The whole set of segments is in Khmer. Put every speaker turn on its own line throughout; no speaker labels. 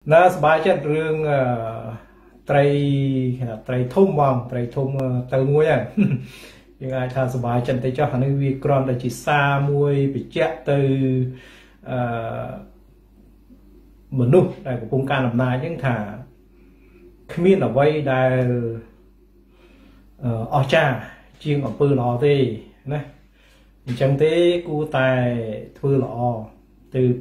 nó bài chất rương tray thum vòng tray thum từ muối à nhưng ai thà bài chân tay cho hắn vi cron là chỉ xa muối bị chết từ một nút đại của công can làm nai nhưng thà khmiên ở vây đại ở cha chiên ở pư lò thế này chẳng thế cu tài pư lò từ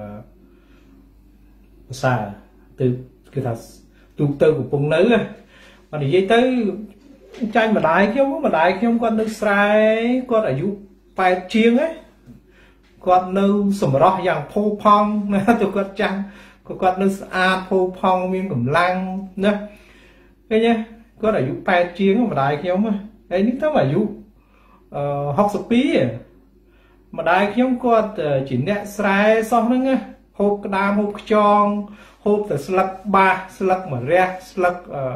xa từ cái thật tụ tư của phụ nữ mà để dây tới tranh mà đại không con nước sai con ở dụ bài chiên ấy con nâu sầm rõ dạng phô phong tôi con trăng con nâu phô phong miếng cầm lăng nữa cái nhá con ở dụ bài chiên mà đại không ấy những thứ mà dụ học sập pí mà đại không con chỉ nẹt sai xong nữa nghe hộp đam hộp tròn hộp từ slug ba slug mà ra slug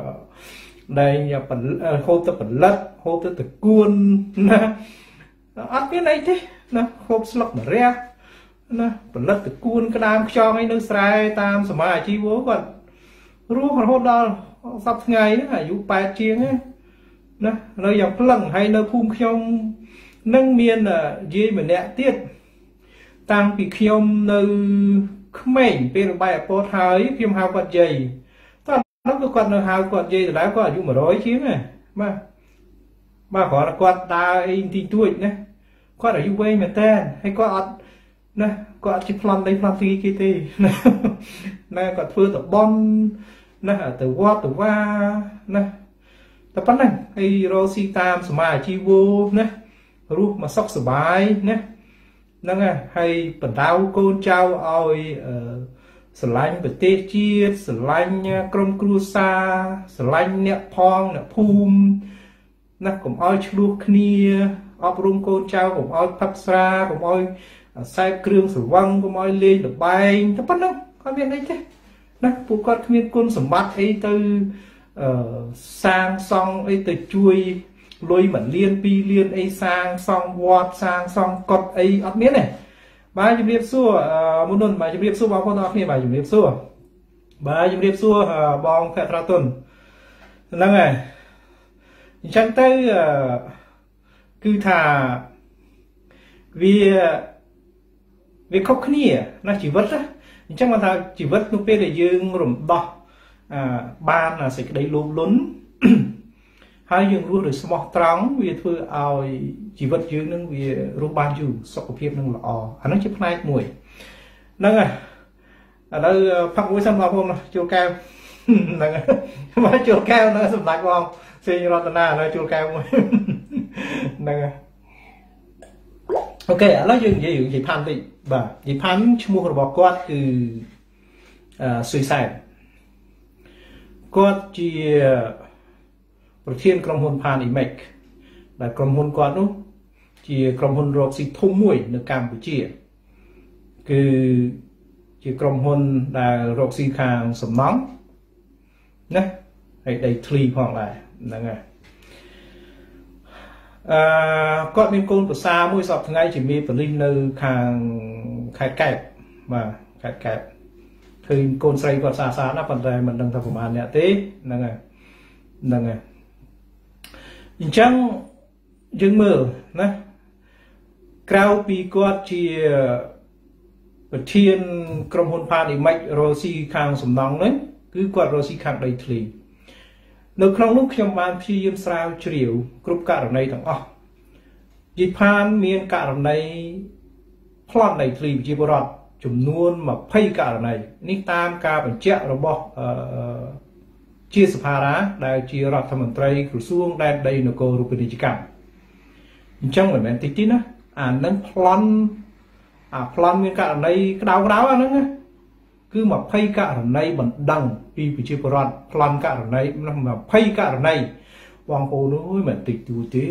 đây nhà phần hộp từ phần lật hộp từ cuốn ăn cái này thế nè hộp slug mà ra nè phần lật từ cuốn cái đam tròn ấy nước sài tam sầm ai chi bố còn rú còn hộp đó sắp ngày nữa là dụ bài chiên ấy nè nơi dọc lần hay nơi phun trong nâng miên là gì mà nẹt tiết tăng bị khiêm nơi mình bên bài po thái khiêm hao quạt dày ta nó có quạt nơi hao quạt dày rồi đã có dụ mà đói chứ này mà gọi là quạt ta in thì tuổi này quạt ở UV mà tên hay quạt nè quạt chỉ plan đây plan tí kia thì nè quạt phơi tập bon nè từ qua nè tập bắn này hay rosi tam smart chi vô nè rú mà sóc sờ bài nè năng hay bẩn đau côn trao oi sờ lanh bẩn tê chiết sờ lanh crom cruza sờ lanh nẹt phong nẹt phum nè cũng oi chlu khnia ấp rung côn trao cũng oi thắp xa cũng oi sai kêu sờ văng cũng oi lên được bay thắp bắn đâu con biết đấy chứ nè phụ con miên côn sờ mắt ấy từ sang song ấy từ chui lôi mẩn liên pi liên ấy sang song vọt sang song cột ấy ấp miết này bài chụp điệp xua muốn đồn bài chụp điệp xua bao con ấp miết bài chụp điệp xua bài chụp điệp xua bong phẹt ra tuần năng này chẳng tới cứ thà vì khóc khnia nó chỉ vất á chẳng mà thà chỉ vất lúc để dương rủng đỏ ban là sẽ đấy lún lún hai dương rùa được smart trắng vì thưa ao chỉ vật dương nâng vì rùa ban dù sọc của phim nâng lọ anh nói chụp này mùi nâng ở đây phát mũi xăm vào không chua cao nâng mà chua cao nó sầm lại không xin rồi tận nào nó chua cao mùi nâng ok ở đó dương gì pan thì bà gì pan mua rồi bỏ quát từ suy sai quát chỉประเทศกรมหุนพานอีเมกแต่กรมหุนก่อนนู้จีกรมหุนโรคสิทุ่มมวยในกัมพูชีคือจีกรมหุนได้โรคสิคางสมน้องนะไอ้ได้ทรีพองไรนั่นไงก็มีคนภาษามวยสอบทั้งไงchỉมีผลิตในคางขายแกะมาขายแกะคือคนใส่ก็ซานะปัจจัยมันดังทำประมาณเนี้ยตีนั่นไงchẳng dừng mờ nè cao pi quạt chỉ thiên krom hôn pha để mạch rosi khang sầm nong đấy cứ quạt rosi khang đầy thềនៅក្នុងនោះខ្ញុំបានព្យាយាមស្រាវជ្រាវគ្រប់ករណីទាំងអស់យីផានមានករណីប្លន់នៃធ្លីប្រជាពលរដ្ឋចំនួន20ករណីនេះតាមការបញ្ជាក់របស់ជាសភារាដែលជារដ្ឋមន្ត្រីក្រសួងដែនដីនគររូបនីយកម្មអញ្ចឹងមិនមែនតិចទេណាអានឹងប្លន់មានករណីក្តៅអាហ្នឹងគឺ20ករណីបណ្ដឹងពីប្រជាពលរដ្ឋប្លន់ករណី20ករណីបងប្អូនអើយមិនតិចតួទេ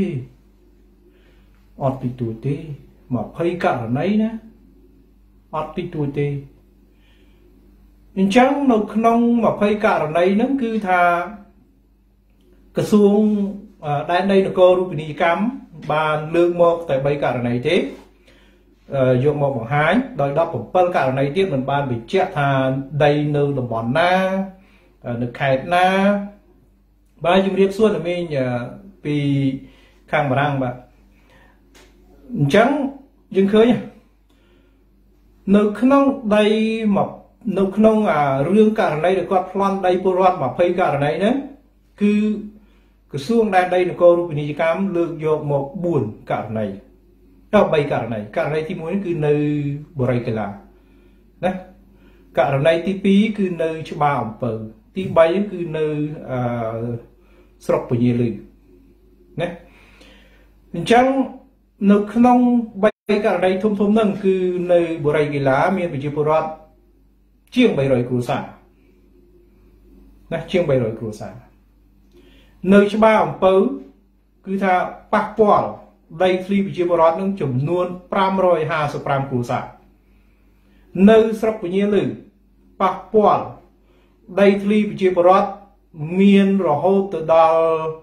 អត់តិចតួទេ20ករណីណាអត់តិចតួទេអញ្ចឹងនៅក្នុង20ករណីហ្នឹងគឺថាក្រសួងដែនដីនគររូបនីយកម្មបានលើកមកតែ3ករណីទេយកមកបង្ហាញដោយ17ករណីទៀតមិនបានបញ្ជាក់ថាដីនៅតំបន់ណានៅខេត្តណាបាទជំរាបសួរមីងពីខាងបារាំងបាទអញ្ចឹងយើងឃើញនៅក្នុងដីមកនៅក្នុងរឿងករណីដែលគាត់ប្លន់ដីពលរដ្ឋ20ករណីហ្នឹងគឺក្រសួងដែនដីនគររូបនីយកម្មលើកយកមក4ករណីដល់3ករណីករណីទី1គឺនៅបរិយាកលាណាករណីទី2គឺនៅច្បារអំពៅទី3គឺនៅស្រុកពញាលឺណាអញ្ចឹងនៅក្នុង3ករណីធំហ្នឹងគឺនៅបរិយាកលាមានប្រជាពលរដ្ឋជាង300គ្រួសារណាជាង300គ្រួសារនៅច្បារអំពៅគឺថាប៉ះពាល់ដីធ្លីប្រជាពលរដ្ឋនឹងចំនួន555គ្រួសារនៅស្រុកពញាលឺប៉ះពាល់ដីធ្លីប្រជាពលរដ្ឋមានរហូតទៅដល់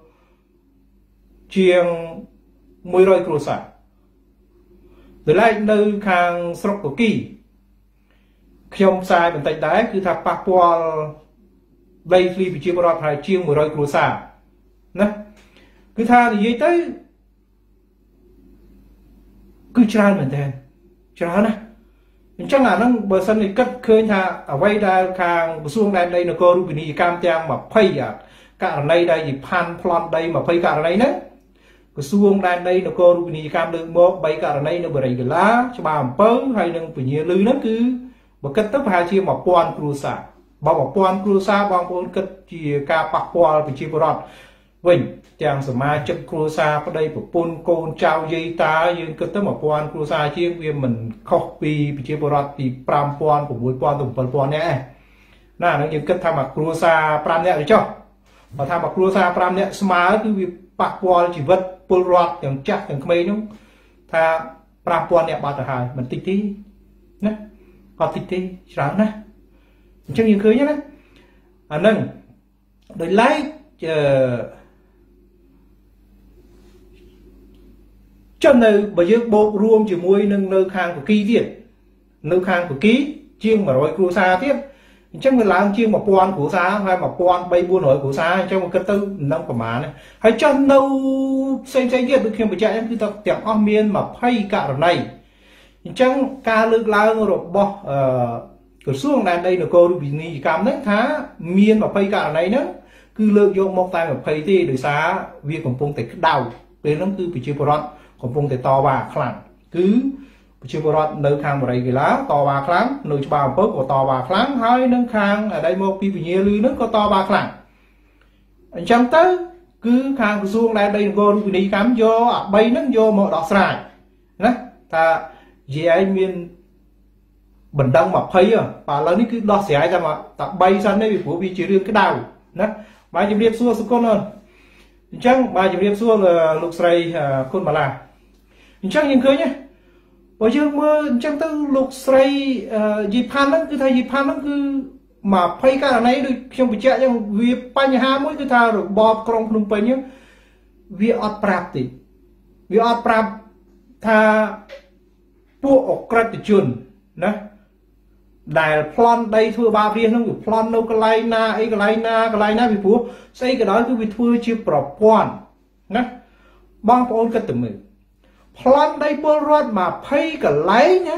ជាង100គ្រួសារដែលឡែកនៅខាងស្រុកកគីខ្ញុំផ្សាយបន្តិចដែរគឺថាប៉ះពាល់ដីធ្លីប្រជាពលរដ្ឋប្រហែលជាង100គ្រួសារណាគឺថានិយាយទៅគឺច្រើនមែនទែនច្រើនណាអញ្ចឹងអាហ្នឹងបើសិនជាគិតឃើញថាអ្វីដែលខាងក្រសួងដែនដីនគររូបនីយកម្មទាំង20ករណីដែលជាផាន់ប្លន់ដី20ករណីហ្នឹងក្រសួងដែនដីនគររូបនីយកម្មលើកមក3ករណីនៅបរិយាកលាច្បារអំពៅហើយនឹងពញាលឺហ្នឹងគឺបើគិតទៅប្រហែលជា1000គ្រួសារបើ1000គ្រួសារបងប្អូនគិតជាការប៉ះពាល់ប្រជាពលរដ្ឋវិញទាំងសមាជិកគ្រួសារប្តីប្រពន្ធកូនចៅយាយតាយើងគិតទៅ1000គ្រួសារជាងវាមិនខុសពីប្រជាពលរដ្ឋពី5000 6000ទៅ7000នាក់ឯណាហ្នឹងយើងគិតថាមួយគ្រួសារ5នាក់ទៅចុះបើថាមួយគ្រួសារ5នាក់ស្មើគឺវាប៉ះពាល់ជីវិតពលរដ្ឋទាំងចាស់ទាំងក្មេងនោះថា5000នាក់បាត់ទៅហើយមិនតិចទេណាអត់តិចទេច្រើនណាស់អញ្ចឹងយើងឃើញណាអាហ្នឹងដោយឡែកចុះនៅបើយើងបូករួមជាមួយនឹងនៅខាងកគីទៀតនៅខាងកគីជាង100គ្រួសារទៀតអញ្ចឹងវាឡើងជាង1000គ្រួសារហើយ1300 400គ្រួសារអញ្ចឹងមកគិតទៅនឹងប្រមាណហើយចុះនៅផ្សេងៗទៀតដូចខ្ញុំបញ្ជាក់ហ្នឹងគឺទាំងអស់មាន20ករណីអញ្ចឹងការលើកឡើងរបស់ក្រសួងដែនដីនគររូបនីយកម្មហ្នឹងថាមាន20ករណីហ្នឹងគឺលើកយកមកតែ20ទេដោយសារវាកំពុងតែក្តៅពេលហ្នឹងគឺប្រជាពលរដ្ឋកំពុងតែតវ៉ាខ្លាំងគឺប្រជាពលរដ្ឋនៅខាងបរិយាកលាតវ៉ាខ្លាំងនៅច្បារអំពៅក៏តវ៉ាខ្លាំងហើយនឹងខាងអីមកពីពញាលឺហ្នឹងក៏តវ៉ាខ្លាំងអញ្ចឹងទៅគឺខាងក្រសួងដែនដីនគររូបនីយកម្មយកអា3ហ្នឹងយកមកដោះស្រាយណាថានិយាយឯងមានបណ្ដឹង20បាទឥឡូវនេះគឺដោះស្រាយតែ3សិនទេពីព្រោះវាជារឿងក្តៅណាបាទជំរាបសួរសុគន្ធអូនអញ្ចឹងបាទជំរាបសួរលោកស្រីគុណម៉ាឡាអញ្ចឹងយើងឃើញណាបើយើងមើលអញ្ចឹងទៅលោកស្រីយីផាន់ហ្នឹងគឺថាយីផាន់ហ្នឹងគឺ20ករណីដូចខ្ញុំបញ្ជាក់អញ្ចឹងវាបញ្ហាមួយគឺថារបបក្រុងភ្នំពេញហ្នឹងវាអត់ប្រាប់ទេវាអត់ប្រាប់ថាពួកអក្រិតជនណាដែលប្លន់ដីធ្វើបាបរាជហ្នឹងវាប្លន់នៅកន្លែងណាអីកន្លែងណាពីព្រោះស្អីក៏ដោយគឺវាធ្វើជាប្រព័ន្ធណាបងប្អូនគិតទៅមើលប្លន់ដីពលរដ្ឋ20កន្លែងណា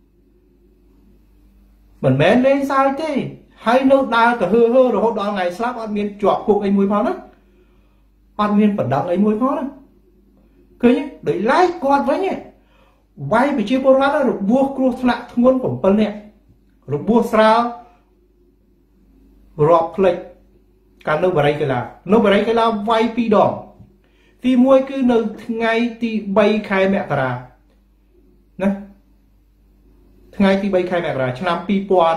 មិនមែនលេងសើចទេហើយនៅដើរទៅហឺរហូតដល់ថ្ងៃស្លាប់អត់មានជាប់គុកអីមួយផងណាអត់មានបណ្ដឹងអីមួយផងណាឃើញដោយឡែកគាត់វិញវាយប្រជាពលរដ្ឋរបួសគ្រោះថ្នាក់ធ្ងន់7នាក់របួសស្រាលរាប់ផ្លេចកាលនៅបរិយាកលាវាយ2ដងទី1គឺនៅថ្ងៃទី3ខែមករាណាថ្ងៃទី3ខែមករាឆ្នាំ2012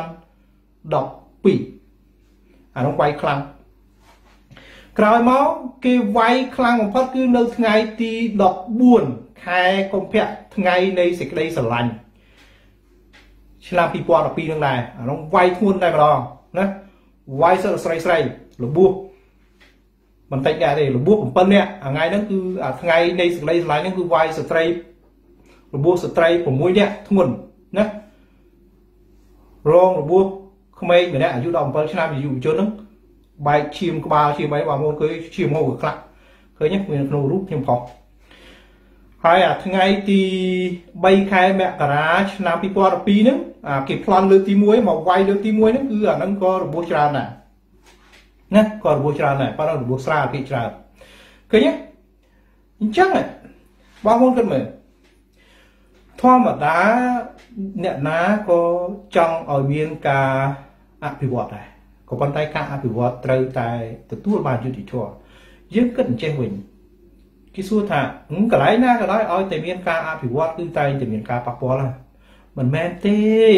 អានោះវាយខ្លាំងក្រោយមកគេវាយខ្លាំងបំផុតគឺនៅថ្ងៃទី14ខែកុម្ភៈថ្ងៃនៃសេចក្តីស្រឡាញ់ឆ្នាំ2012ហ្នឹងដែរអានោះវាយធ្ងន់តែម្ដងណាវាយសិលស្រីរបួសបន្តិចដែរទេរបួស7នាក់ថ្ងៃហ្នឹងគឺថ្ងៃនៃសេចក្តីស្រឡាញ់ហ្នឹងគឺវាយស្ត្រីរបួសស្ត្រី6នាក់ធ្ងន់ណារងរបួសក្មេងម្នាក់អាយុ17ឆ្នាំយុវជនហ្នឹងបែកឈាមក្បាលឈាមអីបងប្អូនឃើញឈាមមកខ្លះឃើញមានក្នុងរូបខ្ញុំខុសហើយអាថ្ងៃទី3ខែមករាឆ្នាំ2012ហ្នឹងគេប្លន់លើកទី1មកវាយលើកទី1ហ្នឹងគឺអាហ្នឹងក៏របួសច្រើនដែរណាក៏របួសច្រើនដែរប៉ុន្តែរបួសស្រាលគេច្រើនឃើញទេអញ្ចឹងបងប្អូនគិតមើលធម្មតាអ្នកណាក៏ចង់ឲ្យមានការអភិវឌ្ឍដែរក៏ប៉ុន្តែការអភិវឌ្ឍត្រូវតែទទួលបានយុត្តិធម៌យើងគិតអញ្ចេះវិញគេសួរថាកន្លែងណាក៏ដោយឲ្យតែមានការអភិវឌ្ឍគឺតែតែមានការប៉ះពាល់ហ្នឹងមិនមែនទេ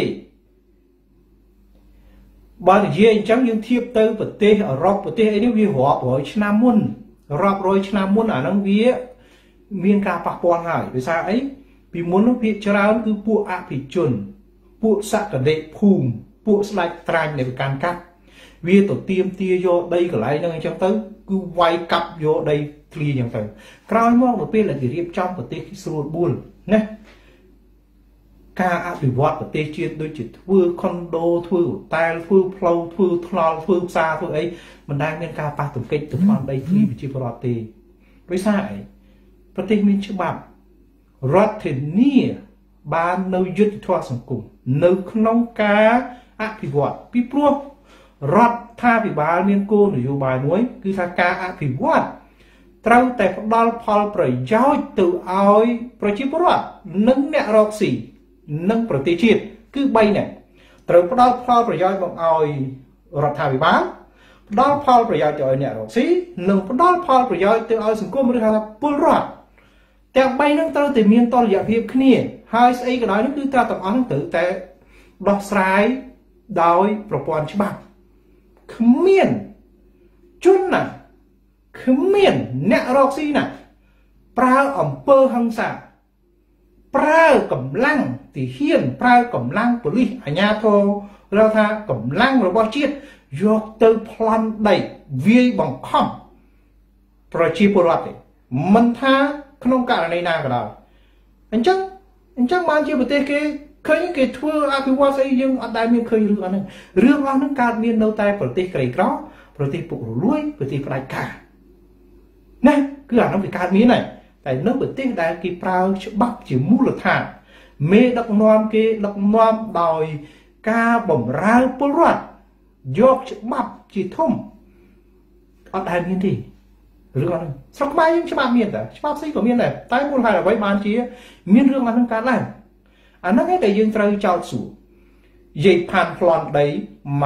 បើនិយាយអញ្ចឹងយើងធៀបទៅប្រទេសអឺរ៉ុបប្រទេសអីនេះវារាប់រយឆ្នាំមុនរាប់រយឆ្នាំមុនអាហ្នឹងវាមានការប៉ះពាល់ហើយដោយសារអីពីមុននោះភាគច្រើនគឺពួកអភិជនពួកសក្តិភូមិពួកស្ដេចត្រាញ់នៃប្រកាន់កាប់វាទៅទៀមទាយកដីកន្លែងហ្នឹងអញ្ចឹងទៅគឺវាយកាប់យកដីធ្លីអញ្ចឹងទៅក្រោយមកទៅពេលដែលគេរៀបចំប្រទេសគេស្រួលបួលណាការអភិវឌ្ឍប្រទេសជាតិដូចជាធ្វើខុនដូធ្វើហូតែលធ្វើផ្លូវធ្វើថ្នល់ធ្វើផ្សារធ្វើអីមិនដែលមានការប៉ះទង្គិចទៅដល់ដីធ្លីប្រជាពលរដ្ឋទេដោយសារអីប្រទេសមានច្បាប់រដ្ឋធានាបាននៅយុត្តិធម៌សង្គមនៅក្នុងការអភិវឌ្ឍពីព្រោះរដ្ឋាភិបាលមានគោលនយោបាយមួយគឺថាការអភិវឌ្ឍត្រូវតែផ្ដល់ផលប្រយោជន៍ទៅឲ្យប្រជាពលរដ្ឋនិងអ្នករកស៊ីនិងប្រទេសជាតិគឺ3នាក់ត្រូវផ្ដល់ផលប្រយោជន៍មកឲ្យរដ្ឋាភិបាលផ្ដល់ផលប្រយោជន៍ទៅឲ្យអ្នករកស៊ីនិងផ្ដល់ផលប្រយោជន៍ទៅឲ្យសង្គមឬថាពលរដ្ឋទាំង3ហ្នឹងត្រូវតែមានតុល្យភាពគ្នាហើយស្អីក៏ដោយនេះគឺត្រូវទាំងអស់ហ្នឹងត្រូវតែដោះស្រាយដោយប្រព័ន្ធច្បាប់គ្មានជនណាគ្មានអ្នករកស៊ីណាប្រើអំពើហិង្សាប្រើកម្លាំងទាហានប្រើកម្លាំងប៉ូលីសអាជ្ញាធរឬថាកម្លាំងរបស់ជាតិយកទៅប្លន់ដីវាយបង្ខំប្រជាពលរដ្ឋទេមិនថាក្នុងករណីណាក៏ដោយអញ្ចឹងបានជាប្រទេសគេឃើញគេធ្វើអភិវឌ្ឍស្អីយើងអត់ដែលមានឃើញរឿងអស់ហ្នឹងកើតមាននៅតែប្រទេសក្រីក្រប្រទេសពុករលួយប្រទេសផ្ដាច់ការណាគឺអានោះវាកើតមានហើយតែនៅប្រទេសដែលគេប្រើច្បាប់ជាមូលដ្ឋានមេដឹកនាំគេដឹកនាំដោយការបម្រើពលរដ្ឋយកច្បាប់ជាធំអត់ដែលមានទេរឿងអស់ហ្នឹងស្រុកខ្មែរយើងច្បាប់មានតែច្បាប់ផ្សេងក៏មានដែរតែមូលហេតុអ្វីបានជាមានរឿងអស់ហ្នឹងកើតឡើងអាហ្នឹងឯងដែលយើងត្រូវចោទសួរនិយាយផានប្លន់ដី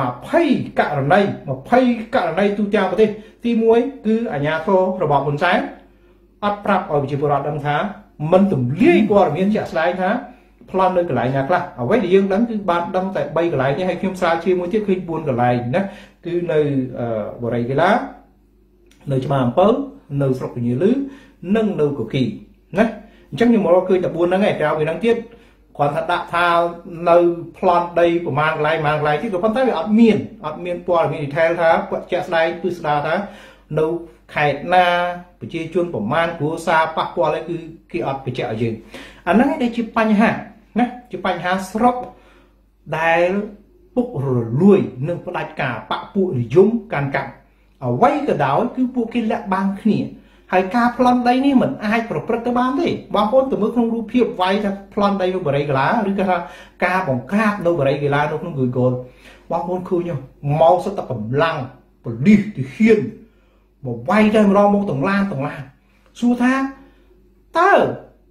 20ករណីទូទាំងប្រទេសទី1គឺអាជ្ញាធររបបហ៊ុនសែនអត់ប្រាប់ឲ្យប្រជាពលរដ្ឋដឹងថាមិនទម្លាយព័ត៌មានជាក់ស្ដែងថាប្លន់នៅកន្លែងណាខ្លះអ្វីដែលយើងដឹងគឺបានដឹងតែ3កន្លែងនេះហើយខ្ញុំស្រាវជ្រាវមួយទៀតឃើញ4កន្លែងណាគឺនៅបរិយាកានៅច្បារអំពៅនៅស្រុកពញាលឺនិងនៅកគីណាអញ្ចឹងខ្ញុំមកឃើញតែ4ហ្នឹងឯងក្រៅពីហ្នឹងទៀតគាត់ថាដាក់ថានៅប្លន់ដីប្រមាណកន្លែងទៀតក៏ប៉ុន្តែវាអត់មានព័ត៌មាន detail ថាជាក់ស្ដែងគឺស្ដារថានៅខេត្តណាប្រជាជនប្រមាណគ្រួសារប៉ះពាល់អីគឺគេអត់បញ្ជាក់ឲ្យយើងអាហ្នឹងឯងដែលជាបញ្ហាណាជាបញ្ហាស្រុកដែលពុករលួយនិងផ្ដាច់ការបពពួកនិយមកាន់កាប់អ្វីក៏ដោយគឺពួកគេលាក់បាំងគ្នាហើយការប្លន់ដីនេះមិនអាចប្រព្រឹត្តទៅបានទេបងប្អូនទៅមើលក្នុងរូបភាពវាយថាប្លន់ដីនៅបរិយាកាឡាឬក៏ថាការបង្ក្រាបនៅបរិយាកាឡានៅក្នុង Google បងប្អូនឃើញមកសិតតែកម្លាំងប៉ូលីសទាហានមកវាយតែម្ដងមកទាំងឡានសួរថាតើ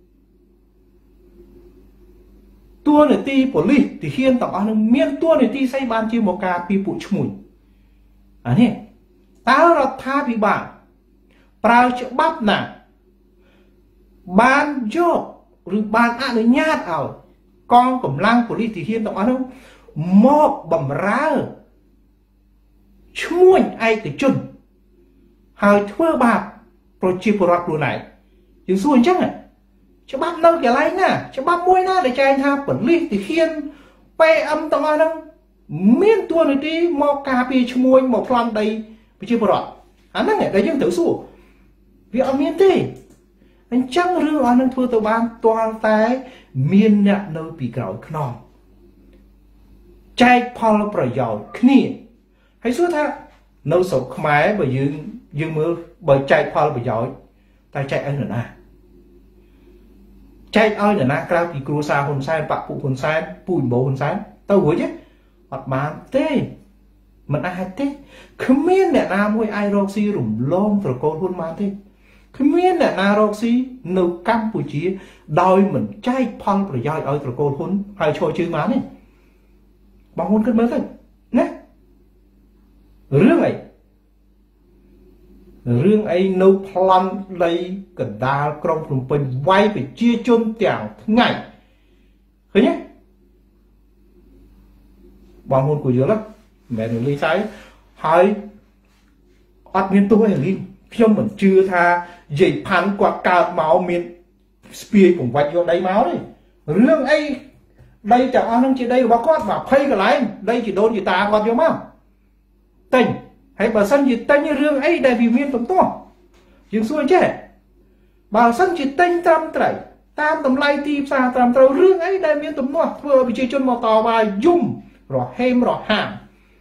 តួនាទីប៉ូលីសទាហានទាំងអស់នឹងមានតួនាទីស្អីបានជាមកការពីពួកឈ្មួញអានេះតើរដ្ឋាភិបាលប្រើច្បាប់ណាបានយកឬបានអនុញ្ញាតឲ្យកងកម្លាំងប៉ូលីសទាហានទាំងអស់នោះមកបំរើឈ្មួញឯកជនហើយធ្វើបាបប្រជាពលរដ្ឋខ្លួនឯងយើងសួរអញ្ចឹងច្បាប់នៅកន្លែងណាច្បាប់មួយណាដែលចែងថាប៉ូលីសទាហាន PM ទាំងអស់ហ្នឹងមានតួនាទីមកការពារឈ្មួញមកប្លន់ដីប្រជាពលរដ្ឋអាហ្នឹងដែលយើងត្រូវសួរវាអត់មានទេ anh chẳng rương ở nâng thua tàu ban toàn tay miên nhạc nơi bị gạo khăn chạy phò bởi giàu khní hãy suốt ha nâu sổ khmái bởi dương mưa bởi chạy phò bởi giàu ta chạy anh ở nà chạy ơi ở nà cao thì cua xa hồn sai bạc phụ hồn sai bùi bố hồn sai tao hối chứ hoặc bán tê mình ai tê không miên nè na môi ai roxy rủng lông rồi cô hôn mà thế không miên nè na roxy nâu Campuchia đòi mình chạy phò bởi giàu ơi rồi cô hôn hay cho chứ má này bằng hôn cất mơ thôi nè rương ấy nâu plan lấy cần đa trong vùng bình vay phải chia chôn chẳng ngày thấy nhé bằng hôn của dưới lắm mẹ đừng lý trái hỏi ọt miền tôi là linh khi mình chưa tha dây phán qua cao máu miền spia cũng vạch vô đầy máu đấy rương ấy đây chẳng ai chỉ đây là bao quát mà phay cả lại đây chỉ đôn chỉ ta còn vô máu tình hay bà sân gì tên như rương ấy đại vì miên tầm to dừng xuôi chứ bà sân chỉ tên tam trải tam tầm lai tim xa tam trâu rương ấy đại miên tầm to vừa bị chơi chôn màu tò bà dung rồi hem rồi hàm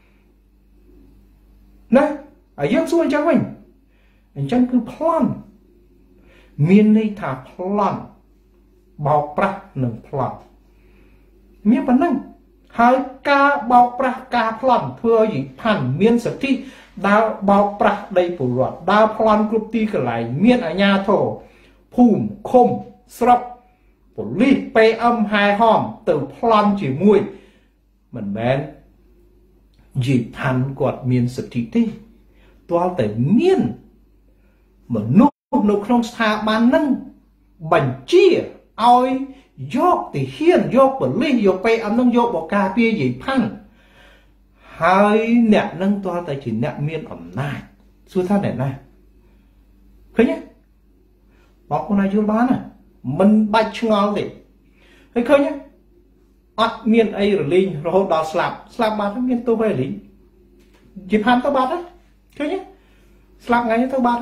nè ở dừng xuôi cho mình chân cứ plan miên này thả plan bao prach nâng plan miên bản năng hai ca bao prach ca plan thưa gì phản miên sở thi đào bao prach đây phủ loạt đào plan group ti cái lại miên ở nhà thổ phùm khom srop phủ li pe âm hai hòm từ plan chỉ mùi mình bén gì phản quạt miên sở thi ti toa tới miên mà nụ không xa ban nâng bánh chia oi dọc thì hiền dọc bởi li dọc pe âm nâng dọc bỏ cà phê gì phản hai nè nâng toa tại chỉ nè miên ẩm này xua tha nè này thấy nhé bọc con này chưa bán à mình bạch ngon thì thấy khơi nhé ắt miên ấy rồi linh rồi hốt đào slap bán nó miên tô về lý dịp hàn tao bán đó thấy nhé slap ngay như tao bán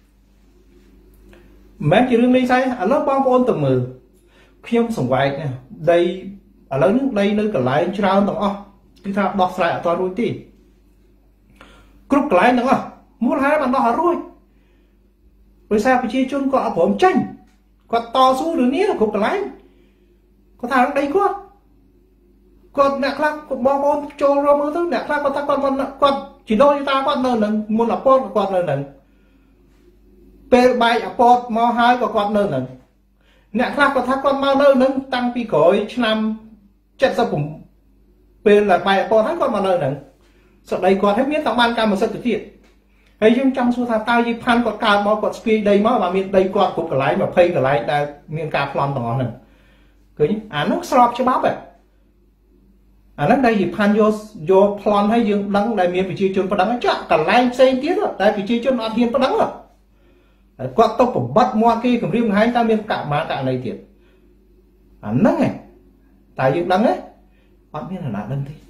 mẹ chỉ đừng đi say ở lớp bao ôn tầm mờ khi ông sống vậy nè đây ở lớn nước đây nơi cả lại trao tầm o thì thà đọc lại toàn rồi tí cướp lại nữa muốn hai bạn đọc rồi rồi sao phải chia chôn có bổn tranh có to xuống đường ní là cướp lại có thằng đây quá còn nè khác còn bom bom trôi ra mưa thứ nè khác còn ta còn chỉ đôi ta còn nơi nè muốn là pot còn nơi nè pe bay ở pot mò hai còn nơi nè nè khác còn ta còn mau nơi nè tăng pi cối năm chết sao cũng bên là bài con hết con mà nơi này sợ đây còn hết miếng tao ban cam một sợi tự thiện hay nhưng trong số thằng tao gì phan còn cao bao còn speed đây mà miền đây còn cũng cả lái mà phay cả lái đã miền cà phòn tao này cứ nó sọp cho bắp vậy nó đây gì phan vô plon hay dương đắng đại miền bị chia chôn đắng chắc cả lái xe tiếc rồi đại bị chia chôn ăn hiên đắng rồi quạt tao cũng bắt mua kia cầm riêng hai ta miền cả má cả này thiệt nó này tại dương đắng ấy bạn biết là nạn đơn thi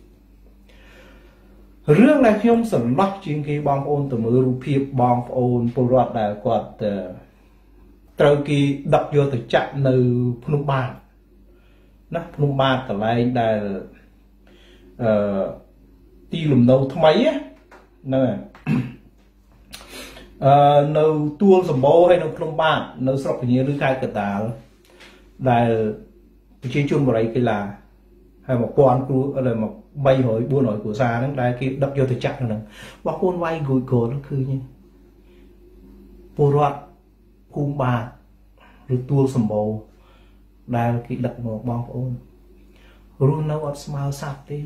rương này khi ông sẵn lọc trên cái bom ôn từ mưa rụp hiệp bom ôn bồ rọt đã quạt trời kỳ đập vô từ chạm nơi Phnom Penh nó Phnom Penh cả lại đã ti lùm đầu thâm ấy á nè nâu tuôn sầm bô hay nâu Phnom Penh nâu sọc như đứa khai cả tà đã chia chung vào đây cái là hay một con của là một bay hội buôn hội của xa nó đây kia đập vô thì chặt rồi bác con vay gùi cổ nó cứ như bồ rót cung bà rồi tua sầm bồ đây cái đập một bom ôn rồi nó hot smile sạch đi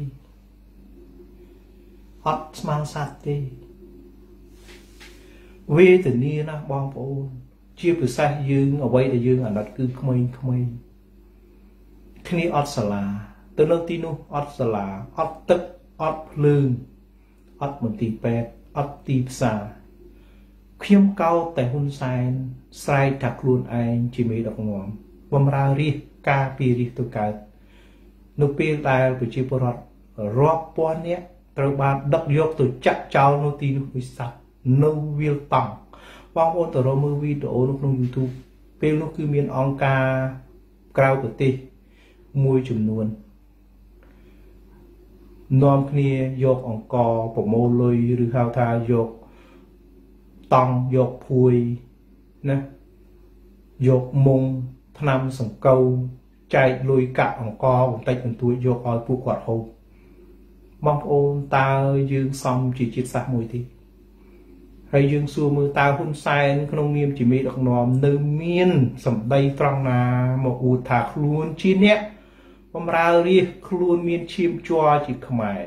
hot smile sạch đi về từ nia nó bom ôn chia từ xa dương ở quay để dương ở đặt cứ không khi hot sala từ lâu tin nu ót là ót tức ót lương ót một tỷ pet ót tỷ xa khiêm cao tại hôn sai thật luôn anh chỉ mấy đọc ngòm bom ra ri ca pi ri tu cả nụ pi tài của chị bồ rót pon nhé từ ban đọc dọc từ chặt chào nô tin nu sạch nô will tòng bom ôn từ rồi mưa video nó trong YouTube ពេលនោះគឺមានអង្គការក្រៅប្រទេសមួយចំនួននាំគ្នាយកអង្គប្រមូលលុយឬហៅថាយកតង់យកភួយណាយកមុងថ្នាំសង្កូវចែកលុយកាក់អង្គបន្តិចបន្តួចយកឲ្យពួកគាត់ហូបបងប្អូនតើយើងសមជាជាតិសាសន៍មួយទេហើយយើងសួរមើលតើហ៊ុនសែនក្នុងនាមជាមេដឹកនាំនៅមានសម្ដីត្រង់ណាមកអួតថាខ្លួនជាអ្នកបំរើរាជខ្លួនមានឈាមជ័រជាខ្មែរ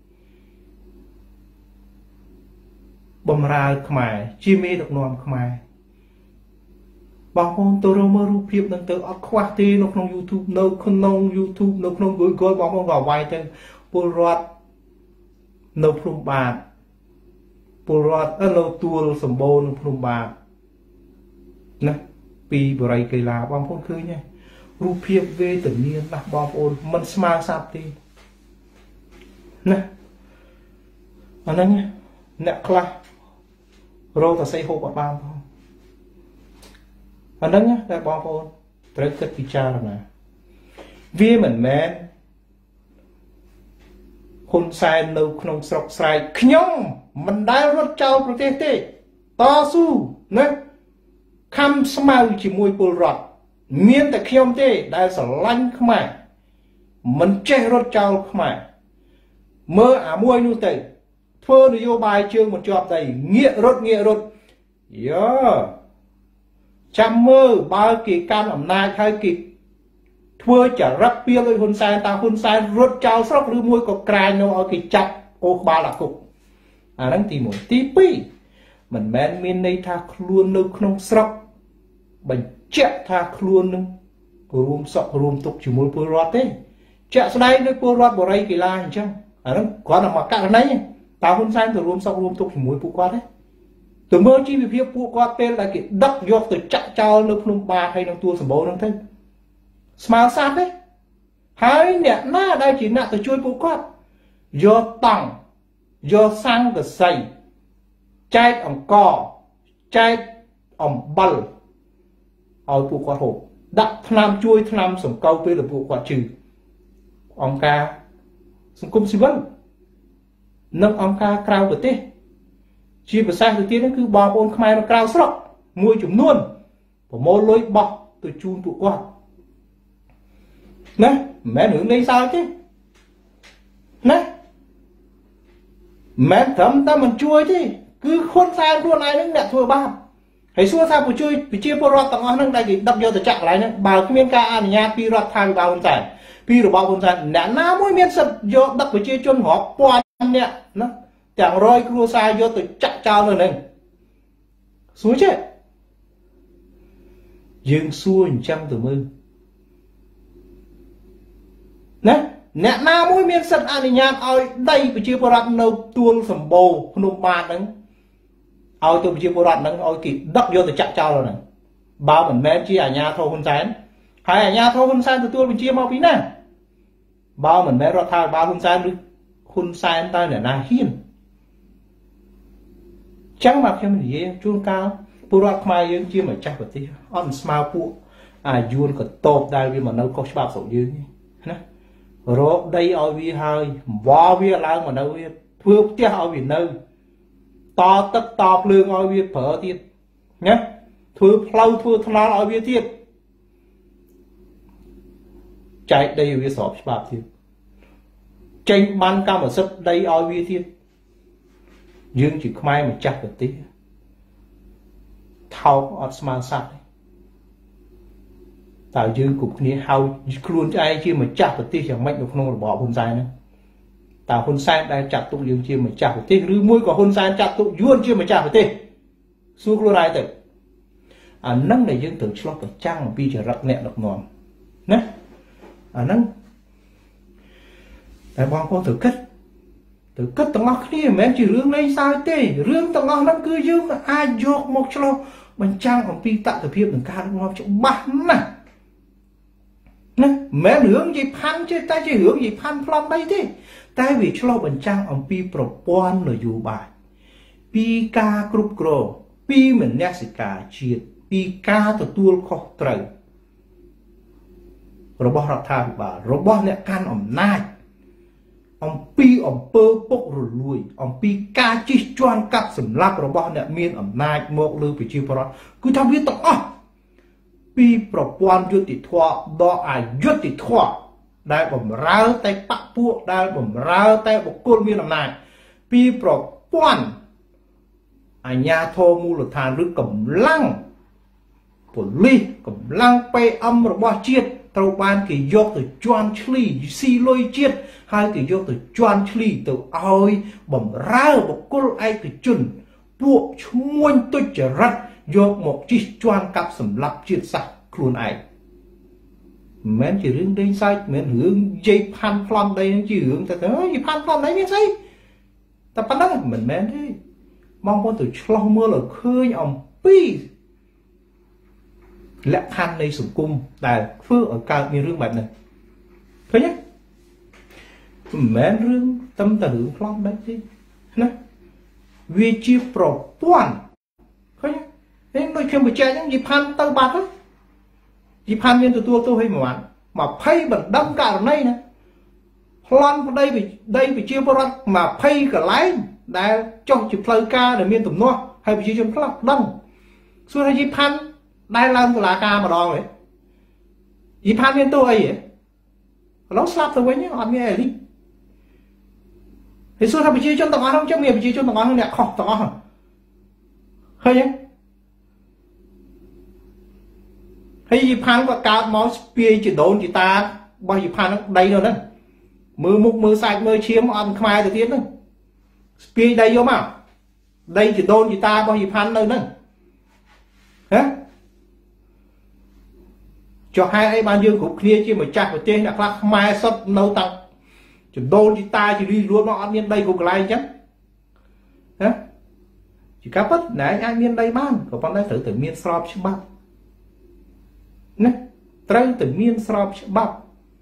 បំរើខ្មែរជាមេដឹកនាំខ្មែរបងប្អូនទៅរកមើលរូបភាពនឹងទៅអត់ខ្វះទេនៅក្នុង YouTube នៅក្នុង YouTube នៅក្នុង Google បងប្អូនក៏វាយទៅពលរដ្ឋនៅភ្នំបាទពលរដ្ឋនៅទួលសម្បូរនៅភ្នំបាទណាពីបរិយាកីឡាបងប្អូនឃើញទេរូបភាពវេទនាណាស់បងប្អូនមិនស្មើសាប់ទេណាអាហ្នឹងអ្នកខ្លះរកតែស្អីហូបអត់បានផងអាហ្នឹងតែបងប្អូនត្រូវគិតពិចារណាវាមិនមែនហ៊ុនសែននៅក្នុងស្រុកស្រែកខ្ញុំមិនដែលរត់ចោលប្រទេសទេតស៊ូណាខំស្មៅជាមួយពលរដ្ឋមានតែខ្ញុំទេដែលស្រឡាញ់ខ្មែរមិនចេះរត់ចោលខ្មែរមើលអាមួយនោះទៅធ្វើនយោបាយជើងមិនជាប់ដីងាករត់យោចាំមើលបើគេកាន់អំណាចហើយគេធ្វើចរិតពៀលឲ្យហ៊ុនសែនតើហ៊ុនសែនរត់ចោលស្រុកឬមួយក៏ក្រាញនោះឲ្យគេចាប់អូក្បាលដាក់គុកអាហ្នឹងទី1ទី2មិនមែនមានន័យថាខ្លួននៅក្នុងស្រុកបញ្ជាក់ថាខ្លួននឹងរួមសុខរួមទុក្ខជាមួយពលរដ្ឋទេជាក់ស្ដែងដោយពលរដ្ឋបរិយាកីឡាអញ្ចឹងអាហ្នឹងគ្រាន់តែមកករណីតើហ៊ុនសែនទៅរួមសុខរួមទុក្ខជាមួយពួកគាត់ទេទៅមើលជីវភាពពួកគាត់ពេលដែលគេដឹកយកទៅចាក់ចោលនៅភ្នំបាទហើយនៅទួលសម្បូរហ្នឹងទៅស្មើសាប់ទេហើយអ្នកណាដែលជាអ្នកទៅជួយពួកគាត់យកតង់យកសង្កសីចែកអង្គចែកអំបិលឲ្យពួកគាត់ហូបដាក់ថ្នាំជួយថ្នាំសង្កូវពេលពួកគាត់ជឿអង្គការសង្គមស៊ីវិលនិងអង្គការក្រៅប្រទេសជាភាសាទៅទៀតគឺបងប្អូនខ្មែរនៅក្រៅស្រុកមួយចំនួនប្រមូលលុយបោះទៅជូនពួកគាត់ណាមិនមែនរឿងលេងសើចទេណាមិនត្រឹមតែមិនជួយទេគឺហ៊ុនសែនខ្លួនឯងនឹងអ្នកធ្វើបាបហើយសួរថាប្រជាពលរដ្ឋទាំងអស់ហ្នឹងដែលគេដឹកយកទៅចាក់កន្លែងហ្នឹងបើគ្មានការអនុញ្ញាតពីរដ្ឋាភិបាលហ៊ុនសែនពីរបបហ៊ុនសែនអ្នកណាមួយមានសិទ្ធិយកដឹកប្រជាជនរាប់ពាន់អ្នកណាទាំង100គ្រួសារយកទៅចាក់ចោលនៅហ្នឹងសួរចេះយើងសួរអញ្ចឹងទៅមើលណាអ្នកណាមួយមានសិទ្ធិអនុញ្ញាតឲ្យដីប្រជាពលរដ្ឋនៅទួលសម្បូរភ្នំបាទហ្នឹងឲ្យទៅប្រជាពលរដ្ឋហ្នឹងឲ្យគេដឹកយកទៅចាក់ចោលហ្នឹងបើមិនមែនជាអាជ្ញាធរហ៊ុនសែនហើយអាជ្ញាធរហ៊ុនសែនទទួលបញ្ជាមកពីណាបើមិនមែនរដ្ឋាភិបាលហ៊ុនសែនឬហ៊ុនសែនតើអ្នកណាហ៊ានចឹងមកខ្ញុំនិយាយជួនកាលពលរដ្ឋខ្មែរយើងជាម្ចាស់ប្រទេសអត់ស្មើពួកអាយួនកតបដែលវាមកនៅខុសច្បាប់ស្រុកយើងណារកដីឲ្យវាហើយវល់វាឡើងមកនៅវាធ្វើផ្ទះឲ្យវានៅតទឹកតភ្លើងឲ្យវាប្រើទៀតណាធ្វើផ្លូវធ្វើថ្នល់ឲ្យវាទៀតចែកដីឲ្យវាស្របច្បាប់ទៀតចេញបានកម្មសិទ្ធិដីឲ្យវាទៀតយើងជាខ្មែរម្ចាស់ប្រទេសថោកអត់ស្មើស័ក្តិតើយើងគ្រប់គ្នាហៅខ្លួនឯងជាម្ចាស់ប្រទេសយ៉ាងម៉េចនៅក្នុងរបបហ៊ុនសែនហ្នឹងតើហ៊ុនសែនដែលចាត់ទុកយើងជាម្ចាស់ប្រទេសឬមួយក៏ហ៊ុនសែនចាត់ទុកយួនជាម្ចាស់ប្រទេសសួរខ្លួនឯងទៅអាហ្នឹងដែលយើងត្រូវឆ្លោះប្រចាំអំពីចរិតអ្នកដឹកនាំណាអាហ្នឹងតែបងប្អូនត្រូវគិតទាំងអស់គ្នាមិនមែនជារឿងលេងសើចទេរឿងទាំងអស់ហ្នឹងគឺយើងអាចយកមកឆ្លោះបញ្ចាំងអំពីតថភាពនឹងការដឹកនាំច្បាស់ណាស់ណាមិនមែនរឿងនិយាយផាន់ទេតែជារឿងនិយាយផាន់ប្លន់ដីទេតែវាឆ្លោះបញ្ចាំងអំពីប្រព័ន្ធនយោបាយពីការគ្រប់គ្រងពីមនសិការជាតិពីការទទួលខុសត្រូវរបស់រដ្ឋាភិបាលរបស់អ្នកកាន់អំណាចអំពីអំពើពុករលួយអំពីការជិះជាន់កាប់សម្លាប់របស់អ្នកមានអំណាចមកលើប្រជាពលរដ្ឋគឺថាវាទាំងអស់ពីប្រព័ន្ធយុតិធធដល់អយុត្តិធម៌ដែលបំរើតែបកពួកដែលបំរើតែបុគ្គលមានអំណាចពីប្រព័ន្ធអាជ្ញាធរមូលដ្ឋានឬកម្លាំងប៉ូលីសកម្លាំង PM របស់ជាតិត្រូវបានគេយកទៅជន់ឈ្លីស៊ីលុយជាតិហើយគេយកទៅជន់ឈ្លីទៅឲ្យបំរើបុគ្គលឯកជនពួកឈ្មួញទុច្ចរិតយកមកជិះជាន់កាប់សម្លាប់ជាតិសាសន៍ខ្លួនឯងមិនមែនជារឿងដេញសាច់មិនមែនរឿងនិយាយផាន់ប្លន់ដីនឹងជារឿងតែនិយាយផាន់ប្លន់ដីមានស្អីតែប៉ុណ្ណឹងមិនមែនទេបងប្អូនទៅឆ្លោះមើលឲ្យឃើញអំពីលក្ខខណ្ឌនៃសង្គមដែលធ្វើឲ្យកើតមានរឿងបែបនេះឃើញទេមិនមែនរឿងតែរឿងប្លន់ដីទេណាវាជាប្រព័ន្ធឃើញទេដូចខ្ញុំបញ្ជាក់អញ្ចឹងយីផាន់ទៅបាត់ទៅយីផាន់មានទទួលទោសឲ្យមួយ20បណ្ដឹងករណីណាប្លន់ប្តីប្រជាពលរដ្ឋ20កន្លែងដែលចុះជាផ្លូវការដែលមានទំនាស់ហើយប្រជាជនខ្លះដឹងសួរថាយីផាន់ដែលឡើងតុលាការម្ដងទេយីផាន់មានទោសអីហ៎ឥឡូវស្លាប់ទៅវិញអត់មានអីលីហើយសួរថាប្រជាជនទាំងអស់ហ្នឹងចាំមានប្រជាជនទាំងអស់ហ្នឹងអ្នកខុសទាំងអស់ឃើញទេហើយយីផាន់ក៏កើតមកស្ពាយជាដូនជាតារបស់យីផាន់ហ្នឹងដីនៅហ្នឹងមើលមុខមើលសាច់មើលឈាមអត់ខ្មែរទៅទៀតហ្នឹងស្ពាយដីយកមកដីជាដូនជាតារបស់យីផាន់នៅហ្នឹងហ៎ចុះហេតុអីបានយើងគ្រប់គ្នាជាម្ចាស់ប្រទេសអ្នកខ្លះខ្មែរសុទ្ធនៅតាំងចដូនជីតាជារីរួនមកអត់មានដីគ្រប់កន្លែងអញ្ចឹងណាជាការពិតណែអាចមានដីបានក៏ប៉ុន្តែត្រូវតែមានស្របច្បាប់ណាត្រូវតែមានស្របច្បាប់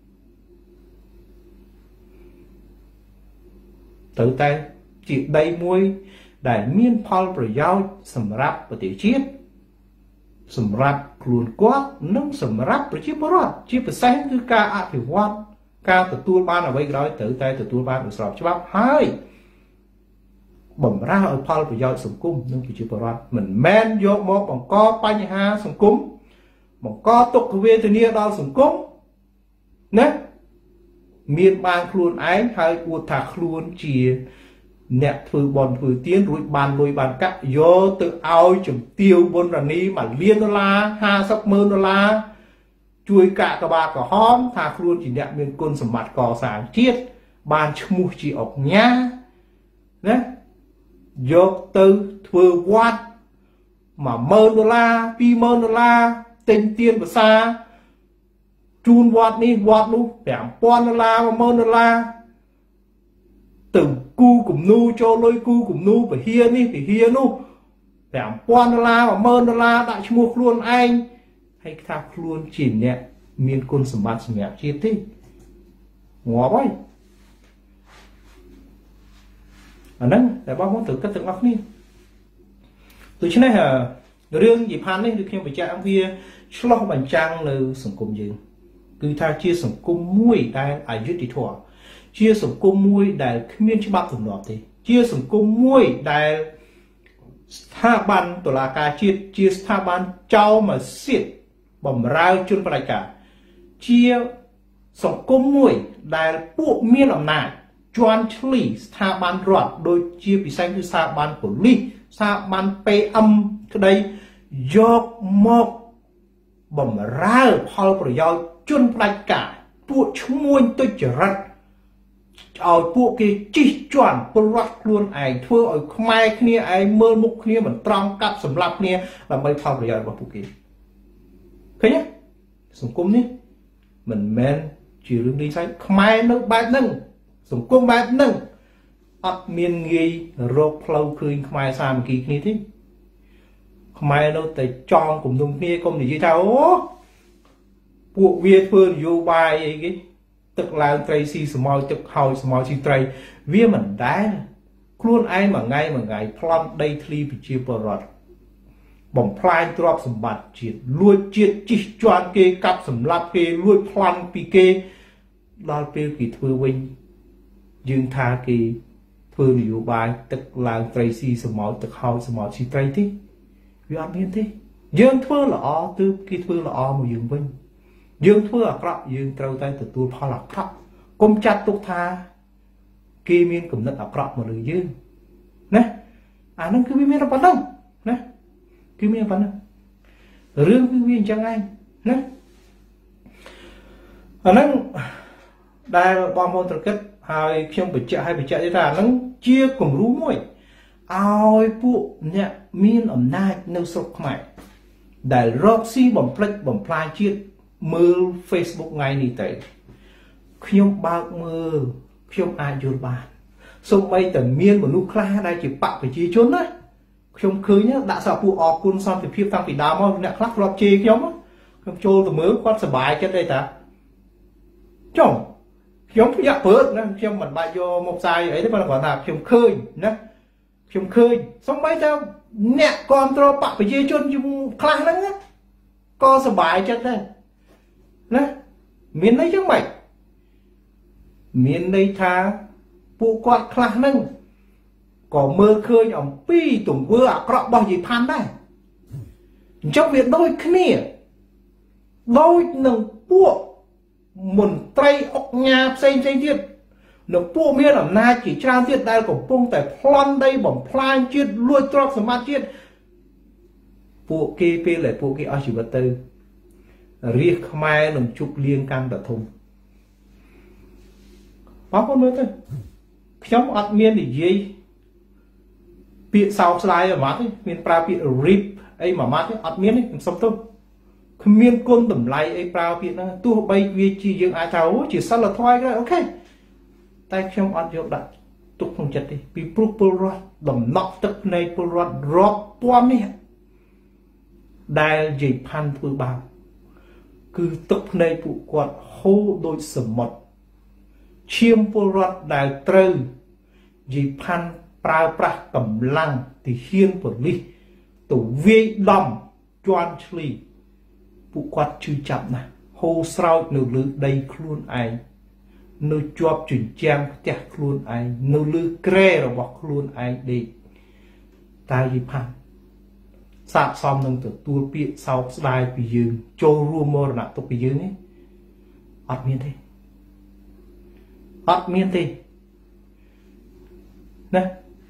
ត្រូវតែជាដីមួយដែលមានផលប្រយោជន៍សម្រាប់ប្រទេសជាតិសម្រាប់ខ្លួនគាត់និងសម្រាប់ប្រជាពលរដ្ឋជាពិសេសគឺការអភិវឌ្ឍការទទួលបានអ្វីក៏ដោយត្រូវតែទទួលបានដោយស្របច្បាប់ហើយបំរើឲ្យផលប្រយោជន៍សង្គមនិងប្រជាពលរដ្ឋមិនមែនយកមកបង្កបញ្ហាសង្គមបង្កទុក្ខវេទនាដល់សង្គមណាមានបានខ្លួនឯងហើយអួតថាខ្លួនជាអ្នកធ្វើបន់ធ្វើទានរួចបានលុយបានកាក់យកទៅឲ្យជំទាវបុណ្យរនី$1លាន$50,000ជួយកាក់ក្បាលក្រហមថាខ្លួនជាអ្នកមានគុណសម្បត្តិកសាងជាតិបានឈ្មោះជាអុកញ៉ាណាយកទៅធ្វើវត្ត$10,000 $20,000ទិញទៀនភាសាជូនវត្តនេះវត្តនោះ$5,000 $10,000ទៅគូគំនូចូលលុយគូគំនូពហិនេះពហិនោះ$5,000 $10,000ដាក់ឈ្មោះខ្លួនឯងហើយថាខ្លួនជាអ្នកមានគុណសម្បត្តិសម្រាប់ជាតិទេងាប់ហើយអាហ្នឹងតែបងប្អូនត្រូវគិតទាំងអស់គ្នាដូច្នេះរឿងយីផាន់នេះគឺខ្ញុំបញ្ជាក់វាឆ្លោះបញ្ចាំងនៅសង្គមយើងគឺថាជាសង្គមមួយដែលអយុត្តិធម៌ជាសង្គមមួយដែលគ្មានច្បាប់ទម្លាប់ទេជាសង្គមមួយដែលស្ថាប័នតុលាការជាតិជាស្ថាប័នចោលមកសៀតបំរើជនបដិការជាសង្គមមួយដែលពួកមានអំណាចជន់ឈ្លីស្ថាប័នរដ្ឋដូចជាពិសេសគឺស្ថាប័នប៉ូលីសស្ថាប័ន PM ក្តីយកមកបំរើផលប្រយោជន៍ជនផ្ដាច់ការពួកឈ្មួញទុច្ចរិតឲ្យពួកគេជិះជាន់ពលរដ្ឋខ្លួនឯងធ្វើឲ្យខ្មែរគ្នាឯងមើលមុខគ្នាមិនត្រង់កាប់សម្លាប់គ្នាដើម្បីផលប្រយោជន៍របស់ពួកគេឃើញទេសង្គមនេះមិនមែនជារឿងនេះស្អីខ្មែរនៅបែបហ្នឹងសង្គមបែបហ្នឹងអត់មានងាយរកផ្លូវឃើញខ្មែរសាមគ្គីគ្នាទេខ្មែរនៅតែចងគំនុំគ្នាកុំនិយាយថាអូពួកវាធ្វើនយោបាយអីគេទឹកឡើងត្រីស៊ីសមោចទឹកហើយសមោចស៊ីត្រីវាមិនដែលខ្លួនឯងមួយថ្ងៃប្លន់ដីធ្លីប្រជាពលរដ្ឋបំផ្លាញទ្រព្យសម្បត្តិជាតិលួចជាតិជីកជាន់គេកាប់សម្លាប់គេលួចប្លន់ពីគេដល់ពេលគេធ្វើវិញយើងថាគេធ្វើនយោបាយទឹកឡើងត្រីស៊ីសម្ោចទឹកហោចសម្ោចស៊ីត្រីទេវាអត់មានទេយើងធ្វើល្អទើបគេធ្វើល្អមកយើងវិញយើងធ្វើអាក្រក់យើងត្រូវតែទទួលផលអាក្រក់កុំចាត់ទុកថាគេមានគំនិតអាក្រក់មកលើយើងណាអានឹងគឺវាមានតែប៉ុណ្្នឹងណាគឺមានប៉ុណ្្នឹងរឿងគឺវាអញ្ចឹងឯងណាអានឹងដែលបងប្អូនត្រូវគិតហើយខ្ញុំបញ្ជាក់ទៀតថាអានឹងជាគំរូមួយឲ្យពួកអ្នកមានអំណាចនៅស្រុកខ្មែរដែលរកស៊ីបំផ្លិចបំផ្លាញជាតិមើល Facebook ថ្ងៃនេះទៅខ្ញុំបើកមើលខ្ញុំអាចយល់បានសូម្បីតែមានមនុស្សខ្លះដែលជាបកប្រជាជនណាខ្ញុំឃើញដាក់សារពួកអរគុណសន្តិភាពតាំងពីដើមមកអ្នកខ្លះធ្លាប់ជេរខ្ញុំចូលទៅមើលគាត់សប្បាយចិត្តទេតាចុះខ្ញុំភ្ញាក់ព្រឹកណាខ្ញុំមិនបាច់យកមកផ្សាយអីទេប៉ុន្តែគាត់ថាខ្ញុំឃើញណាខ្ញុំឃើញសូម្បីតែអ្នកគ្រប់គ្រងបកប្រជាជនយំខ្លះហ្នឹងក៏សប្បាយចិត្តដែរណាមានន័យចឹងម៉េចមានន័យថាពួកគាត់ខ្លះហ្នឹងក៏មើលឃើញអំពីទង្វើអាក្រក់របស់យាយផាន់ដែរអញ្ចឹងវាដូចគ្នាដូចនឹងពួកមន្ត្រីអុកញ៉ាផ្សេងទៀតនៅពួកមានអំណាចជាច្រើនទៀតដែលកំពុងតែប្លន់ដីបំផ្លាញជាតិលួចទ្រព្យសម្បត្តិជាតិពួកគេពេលដែលពួកគេអស់ជីវិតទៅរាជខ្មែរនឹងជប់លៀងកាន់តែធំបងប្អូនមើលទៅខ្ញុំអត់មាននិយាយពាក្យសោកស្ដាយមួយម៉ាត់ទេមានប្រើពាក្យ rip អីមួយម៉ាត់ទេអត់មានទេខ្ញុំសុំទោសគ្មានគុណតម្លៃអីប្រើពាក្យហ្នឹងទោះបីវាជាយើងអាចថាអូជាសិលធម៌ក៏អូខេតែខ្ញុំអត់យកដាក់ទុកក្នុងចិត្តទេពីព្រោះពលរដ្ឋដំណក់ទឹកភ្នែកពលរដ្ឋរាប់ពាន់នេះដែលយាយផាន់ធ្វើបាបគឺទឹកភ្នែកពួកគាត់ហូរដូចសមុទ្រឈាមពលរដ្ឋដែលត្រូវយាយផាន់ប្រើប្រាស់កម្លាំងទាហានប៉ូលីសទៅវាយដំជន់ឈ្លីពួកគាត់ជឿចាប់ណាស់ហូរស្រោចនៅលើដីខ្លួនឯងនៅជាប់ជញ្ជាំងផ្ទះខ្លួនឯងនៅលើក្រែរបស់ខ្លួនឯងដេកតែយាយផាន់សាកសមនឹងទទួលពាក្យសោកស្ដាយពីយើងចូលរួមមរណទុក្ខពីយើងនេះអត់មានទេអត់មានទេណា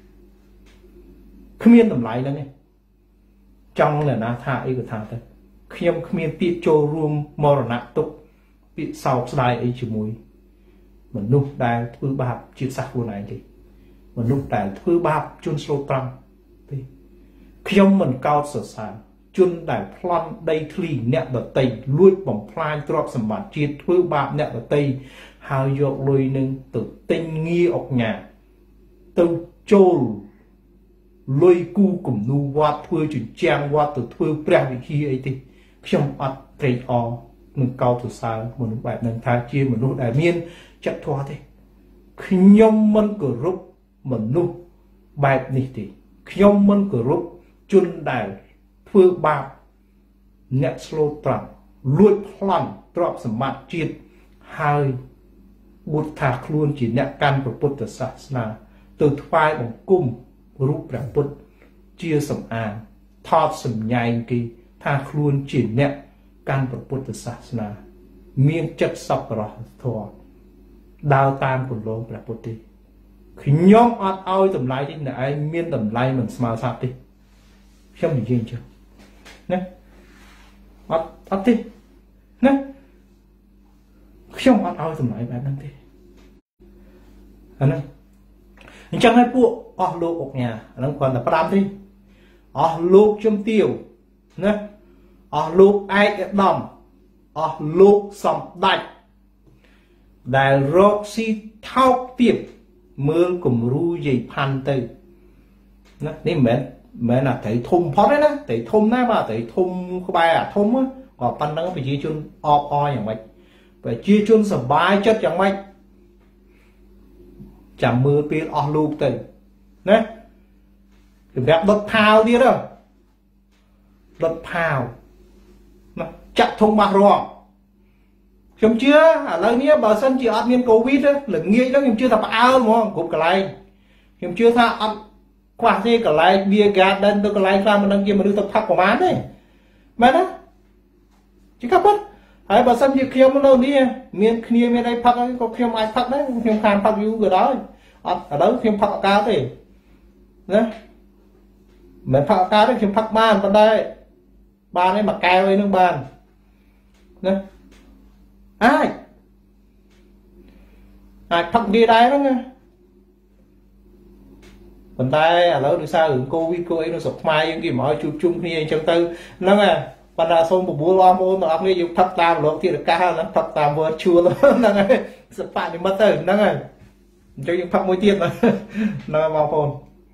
គ្មានតម្លៃហ្នឹងទេចង់អ្នកណាថាអីក៏ថាទៅខ្ញុំគ្មានពាក្យចូលរួមមរណទុក្ខពាក្យសោកស្ដាយអីជាមួយមនុស្សដែលធ្វើបាបជាតិសាសន៍ខ្លួនឯងទេមនុស្សដែលធ្វើបាបជនស្លូតត្រង់ទេខ្ញុំមិនកោតសរសើរជនដែលប្លន់ដីធ្លីអ្នកដតីលួចបំផ្លាញទ្រព្យសម្បត្តិជាតិធ្វើបាបអ្នកដតីហើយយកលុយនឹងទៅទិញងារអុកញ៉ាទៅចូលលុយគូគំនូវត្តធ្វើជញ្ជាំងវត្តទៅធ្វើព្រះវិហារអីទេខ្ញុំអត់ត្រេកអរនឹងកោតសរសើរមនុស្សបែបហ្នឹងថាជាមនុស្សដែលមានចិត្តធម៌ទេខ្ញុំមិនគោរពមនុស្សបែបនេះទេខ្ញុំមិនគោរពជនដែលធ្វើបាបអ្នកស្លូតត្រង់លួចប្លន់ទ្រព្យសម្បត្តិជាតិហើយបុតថាខ្លួនជាអ្នកកាន់ព្រះពុទ្ធសាសនាទៅថ្វាយបង្គំរូបព្រះពុទ្ធជាសំអាងថតសម្ញែងគេថាខ្លួនជាអ្នកកាន់ព្រះពុទ្ធសាសនាមានចិត្តសប្បុរសធម៌ដើរតាមគន្លងព្រះពុទ្ធទេខ្ញុំអត់ឲ្យតម្លៃទេអ្នកឯងមានតម្លៃមិនស្មើសត្វទេខ្ញុំនិយាយអញ្ចឹងណាអត់ទេណាខ្ញុំអត់ឲ្យតម្លៃបែបហ្នឹងទេអាហ្នឹងអញ្ចឹងហើយពួកអស់លោកអុកញ៉ាអាហ្នឹងគ្រាន់តែផ្ដាំទេអស់លោកជំទាវណាអស់លោកឯកឧត្តមអស់លោកសម្ដេចដែលរកស៊ីថោកទាបមើលគំរូយាយផាន់ទៅណានេះមិនមែនអាត្រីធំផុតទេណាត្រីធំណាបាទត្រីធំក្បែរអាធំក៏ប៉ុណ្ណឹងប្រជាជនអបអរយ៉ាងម៉េចប្រជាជនសប្បាយចិត្តយ៉ាងម៉េចចាំមើលពេលអស់លោកទៅណាសម្រាប់ដុតផាវទៀត lột phào chặt thông bạc rồi chúng chưa lời nghĩa bà sân chỉ admin covid á là nghĩ đó chúng chưa tập ao đúng không cũng cả lại chúng chưa tha ăn qua thế cả lại bia gạt đơn tôi cả lại ra mà đăng kia mà đưa tập thắc của má đấy mà đó chứ các bất hãy bà sân chỉ khiêm nó đâu đi miền kia miền đây phật có khiêm ai phật đấy khiêm khan phật yêu người đó ở đó khiêm phật cao thế đấy mình phật cao đấy khiêm phật man còn đây bàn ấy mà cao ấy nước bàn đấy ai phật đi đây đó nghe còn tay ở lâu được sao hưởng covid cô ấy nó sụp mai những cái mọi chụp chung khi anh chân tư nó nghe còn là xong một bữa lo môn nó nghe dùng thập tam luôn thì được ca nó thập tam vừa chua luôn nó nghe sụp phạt thì mất tử nó nghe cho những phật môi tiên nó vào hồn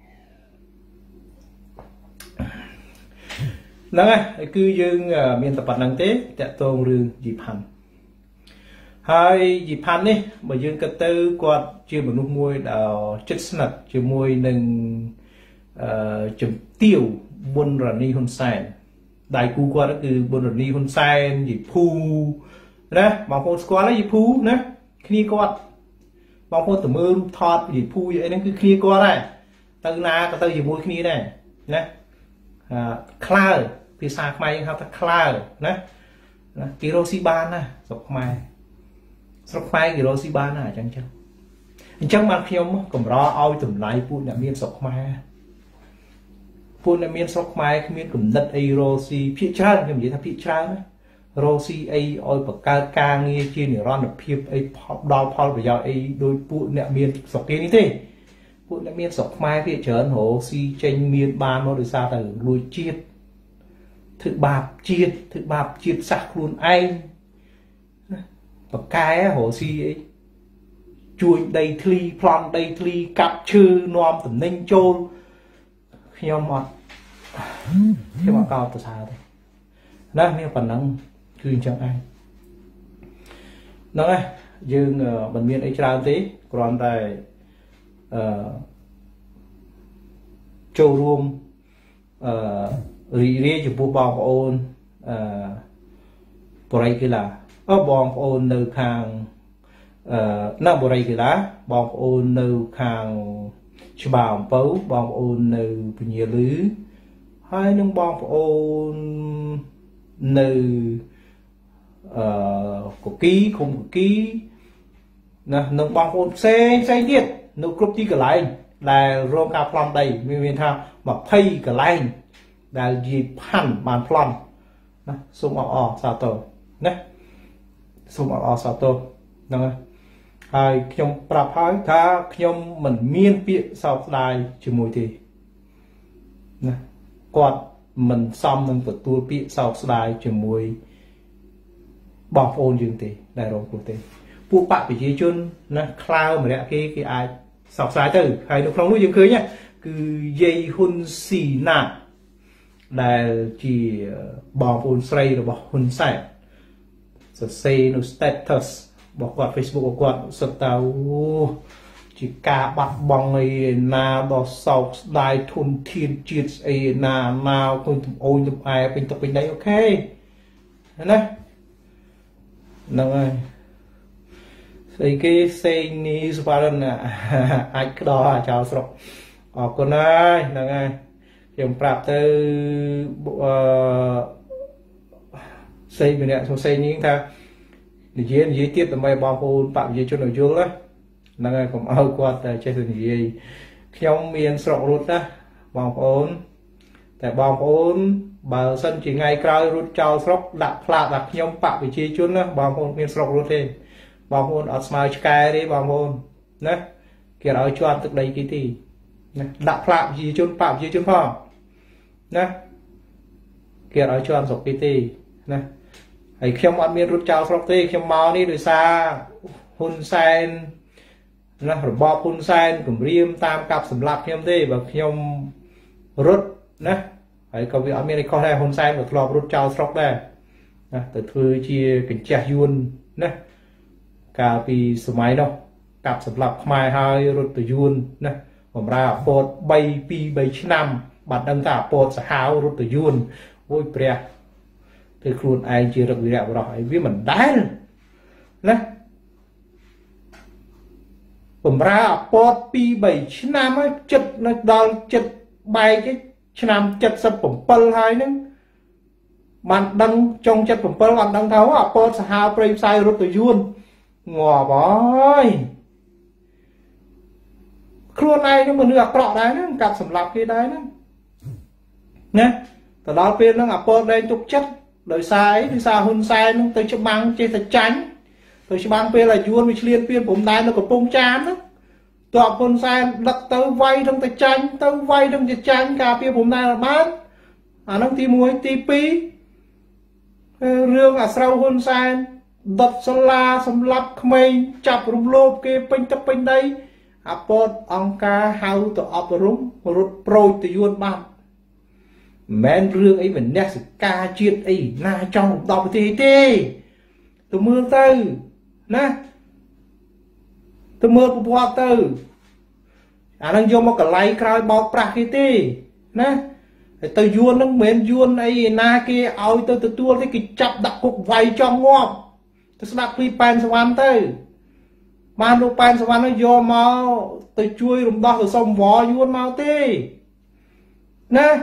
nó nghe cứ dương miền tập bản năng tế tại tôn rừng dịp hành hai dịp hành đi mà dương cất tư quạt chưa một nút môi đào chất sạch chưa môi nâng chấm tiêu buôn rà ni hôn sen đại cú qua đó từ buôn rà ni hôn sen dịp phu đó bằng phôn qua lấy dịp phu nè khi quạt bằng phôn từ mưa thọt dịp phu vậy nên cứ khi qua này từ na cái từ dịp môi khi này nè cloud phía xa mai học ta cloud nè Kirosiban nè sọc mai Kirosiban nè chẳng chẳng chẳng mà khi ông cầm rõ ao tụm lại phun là miên sọc mai phun là miên sọc mai miên cầm đất Rosi phía trái cái gì ta phía trái Rosi ai oi bậc ca ca nghe chi nửa ron được phiệp ai đào phao bây giờ ai đôi phun là miên sọc kia như thế phun là miên sọc mai phía trái hồ si tranh miên ban nó được sao từ lùi chiết thực bạp chiết sạc luôn anh và cái hồ si ấy chui đầy thli plon đầy thli cặp chư nom tầm ninh chôn khi mà cao từ xa đây đó nên phần năng khuyên cho anh nó dương bệnh viện ấy trao tí còn tại châu ruộng rì chụp bút bong ôn bồ ray kia là bong ôn nơi hàng nằm bồ ray kia là bong ôn nơi hàng chùm bấu bong ôn nơi nhiều lứ hai nông bong ôn nơi của ký không của ký nè nông bong ôn xe tiết nông cướp chi cả lại là rong cà plum đây mình thao mà thay cả lại đại dịp hẳn bàn plon sung ọ sao tổ nè sung ọ sao tổ nè hai nhom prap hai tha nhom mình miên bịa sao đài chỉ mùi thì nè quạt mình xong mình vật tua bịa sao đài chỉ mùi bỏ phôn dương thì đại rồi của thì phụ bạc bị gì chun nè cloud mà đẹp cái ai sao sai từ hai nó không nuôi dương cưới nhá cứ dây hun xì nạ đại chỉ bỏ phun say rồi bỏ hun sai say no status bỏ quạt Facebook quạt sật tàu chỉ cả bắt bong ấy na đó sau đại thun thiên triệt ấy na nào không ôi nhục ai bên tập bên đấy ok này nè ơi thì cái say ni sparan ai cái đó chào sọc con ơi nè ơi dùng prap từ xây mình nè xây những ta để dưới tiếp tầm bay bao hồn phạm dưới cho nội dung đó là ngày cũng ao qua tại chơi thường gì khi ông miền sọc rút đó bao hồn tại bao hồn bờ sân chỉ ngày cày rút trao sọc đặt nhom phạm vị trí chun đó bao hồn miền sọc rút đi bao hồn ở smile sky đi bao hồn nè kia ở cho từ đây cái gì đặt phạm gì chun phạm gì chun phong nè kia ở cho ăn sọc cái gì nèไอ้เข้มอันมีรุดเจ้าสกตีเข้มมานี่โดยซาหุ่นแซนนะระบบหุ่นแซนกลุ่มเรียมตามกับสำหรับเข้มตีแบบเข้มรุดนะไอ้ก็วิอเมริกาได้หุ่นแซนแบบทลอบรุดเจ้าสกได้นะแต่เธอเชียกันแจกยุนนะกาปีสมัยเนาะกับสำหรับขมายให้รุดตัวยุนนะผมราปอดใบปีใบชนำบัดดังตาปอดสหาวรุดตัวยุน ôi bè thì khuôn ai chưa được việc rồi vì mình đá nèผมraปอดปีใบชนามจัดในดาวจัดใบcáiชนามจัดสับผมเปิลให้นึงมันดังจงจัดผมเปิลมันดังเท่าปอดสหายไปใส่รถตัวยุนงอบอยครัวในนี่มันเลือกเกาะได้นึงกับสำหรับที่ได้นึงนะแต่เราเป็นนึงปอดได้ทุกจัดโดยสายที่สาหุ่นสายนึงตัวจะบังเจตจันtôi sẽ mang về là yuan mình liên phiênผมได้nó có bông chán đó tọa con sai đặt tới vay trong tay tranh tới vay trong tay tranh cà phêผมได้là bán nó tí muối tí pi rương sau hôn sai đặt sala sầm lấp khmei chập rung lốp kia pin tập pin đây pot ông ca hao tọa ấp rung rút proi từ yuan bán men rương ấy mình nét ca chiết ấy na trong đọc thì từ mưa tư nè từ mưa của bọt từ đang vô một cái lấy cày bọt prakiti nè từ yuan nó miền yuan ấy na kia ao từ tua cái chập đặt cục vay cho ngon từ snap phi pan swan từ mà lúc pan swan nó vô mau từ chui rụng đo từ sông vò yuan mau tê nè